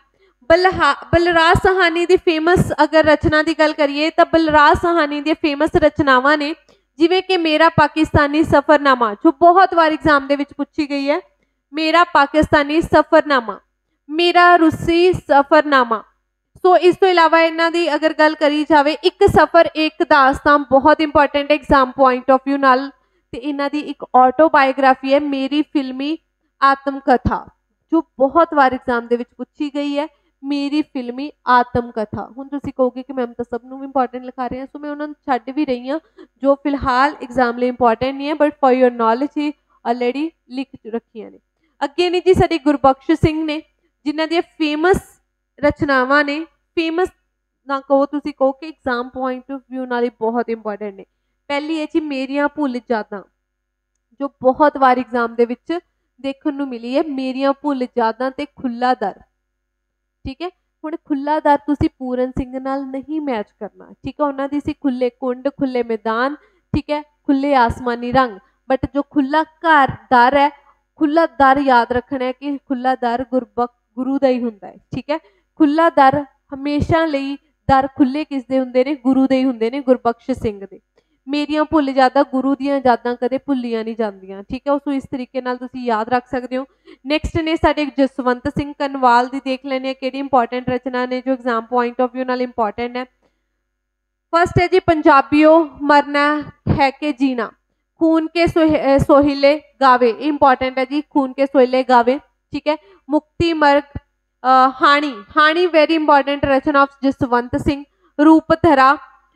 बलराज साहानी की फेमस अगर रचना की गल करिए तो बलराज साहानी दी फेमस रचनावां ने जिवें कि मेरा पाकिस्तानी सफरनामा, जो बहुत बार एग्जाम दे विच पूछी गई है। मेरा पाकिस्तानी सफरनामा, मेरा रूसी सफरनामा। सो इस तो इलावा इन्हां दी अगर गल करी जाए, एक सफर एक दास्तान बहुत important exam point of view नाल। ते इन्हां दी एक ऑटोबायोग्राफी है मेरी फिल्मी आत्मकथा, जो बहुत बार एग्जाम दे विच पूछी गई है। मेरी फिल्मी आत्मकथा। हुण तुसीं कहोगे कि मैम तो सबनूं इंपॉर्टेंट लिखा रहे हैं, सो मैं उन्होंने छड्ड भी रही हाँ जो फिलहाल एग्जाम लिए इंपॉर्टेंट नहीं है, but for your knowledge he already लिख रखिया ने। अगे ने जी साडे गुरबख्श सिंह ने, जिन्हां दी फेमस रचनावां ने, फेमस ना कहो तुसीं कहो कि एग्जाम पॉइंट ऑफ व्यू नाल बहुत इंपॉर्टेंट ने। पहली है जी मेरियां भुल यादां, जो बहुत बार एग्जाम दे विच देखण नूं मिली है। मेरियां भुल यादां ते खुला दर, ठीक है। हुण खुला दर तुसी पूरन सिंह नाल नहीं मैच करना, ठीक है। उन्हां दी सी खुले कुंड, खुले मैदान, ठीक है, खुले आसमानी रंग। बट जो खुला घर दर है, खुला दर याद रखना है कि खुला दर गुरु दा ही हुंदा है, ठीक है। खुला दर हमेशा लई दर खुले किसदे हुंदे ने? गुरु दे ही हुंदे ने, गुरबख्श सिंह दे। मेरियां भुल यादां, गुरु दियां यादां कदे भुलियां नहीं जांदियां, ठीक है। उसको इस तरीके नाल तुसी याद रख सकते हो। नैक्सट ने साडे जसवंत सिंह कनवाल दी देख लैने किहड़ी इंपॉर्टेंट रचना ने जो एग्जाम पॉइंट ऑफ व्यू नाल इंपॉर्टेंट है। फर्स्ट है जी पंजाबियों मरना है के जीना, खून के सोहिले गावे, इंपॉर्टेंट है जी, खून के सोहिले गावे, ठीक है। मुक्ति मर्ग, हाणी, हाणी वेरी इंपॉर्टेंट रचना ऑफ जसवंत सिंह। रूपधरा,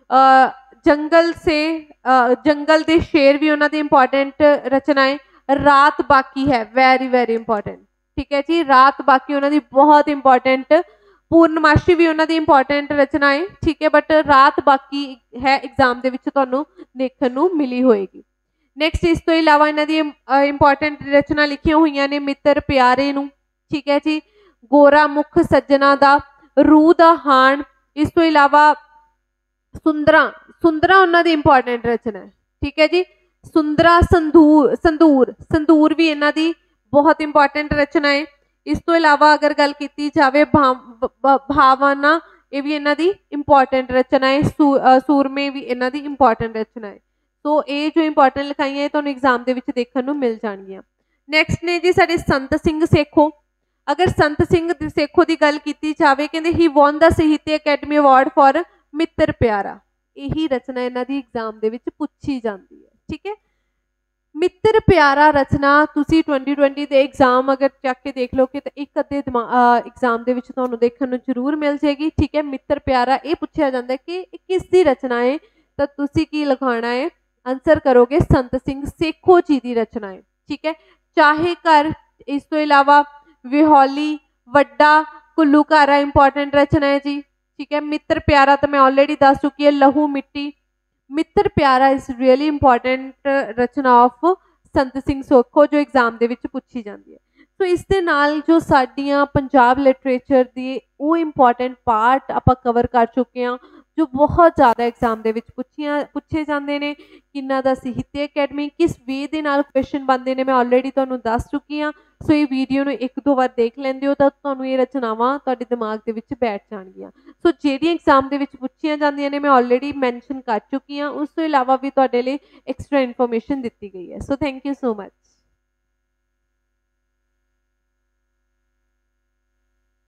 जंगल से जंगल दे शेर भी उन्होंने इंपॉर्टेंट रचना है। रात बाकी है, वेरी वेरी इंपॉर्टेंट, ठीक है जी। रात बाकी उन्होंने बहुत इंपॉर्टेंट। पूर्णमाशी भी उन्होंने इंपॉर्टेंट रचना है, ठीक है। बट रात बाकी है एग्जाम के तुहानूं देखण नूं मिली होएगी। नैक्सट इस तो इलावा इन्हां दी इंपॉर्टेंट रचना लिखियां हुई ने मित्र प्यारे नूं, ठीक है जी। गोरा मुख सज्जना दा, रूह दा हाण। इस तो इलावा सुंदरा, सुंदरा उन्होंने इंपॉर्टेंट रचना है, ठीक है जी। सुंदरा, संदूर, संदूर, संदूर भी इन्हां दी बहुत इंपॉर्टेंट रचना है। इस तो इलावा अगर गल की जाए भावना, ये भी इन्हां दी इंपॉर्टेंट रचना है। सूरमे भी इन्हां दी इंपॉर्टेंट रचना है। तो ये जो इंपॉर्टेंट लिखाई है तुहानूं एग्जाम दे विच देखण नूं मिल जाणगियां। नैक्सट ने जी साडे संत सिंह सेखो। अगर संत सिंह सेखो की गल की जाए, कहते he won the Sahitya academy award for मित्र प्यारा, यही रचना इन्हां दी एग्जाम दे विच पूछी जाती है, ठीक है। मित्र प्यारा रचना तुसी 2020 दे एग्जाम अगर चक के देख लो कि तो एक अद्धे एग्जाम दे विच तुहानूं देखण नूं जरूर मिल जाएगी, ठीक है। मित्र प्यारा ये पूछा जाता है कि किस दी रचना है, तो तुसी की लिखाना है, आंसर करोगे संत सिंह सेखो जी की रचना है, ठीक है। चाहे घर, इस तो इलावा विहौली, वड्डा, कुल्लूकारा इंपॉर्टेंट रचना है जी, ठीक है। मित्र प्यारा तो मैं ऑलरेडी दस चुकी है। लहू मिट्टी, मित्र प्यारा इज रियली इंपॉर्टेंट रचना ऑफ संत सिंह सेखो जो एग्जाम दे विच पूछी जाती है। सो इस दे नाल जो साडियां पंजाब लिटरेचर दी वो इंपॉर्टेंट पार्ट आपां कवर कर चुके हैं जो बहुत ज़्यादा एग्जाम दे विच पूछे जाते हैं। किन्ना दा साहित्य अकैडमी किस वे दे नाल क्वेश्चन बनते हैं मैं ऑलरेडी तुहानूं दस चुकी हाँ। सो ये वीडियो नूं एक दो बार देख लैंदे हो तो तुहानूं ये रचनावां तुहाडे दिमाग दे विच बैठ जाणगियां। सो जिहड़ियां एग्जाम दे विच पूछियां जांदियां ने मैं ऑलरेडी मैंशन कर चुकी हाँ, उस तो इलावा भी तुहाडे लई एक्सट्रा इन्फॉर्मेशन दित्ती गई है। So thank you so much.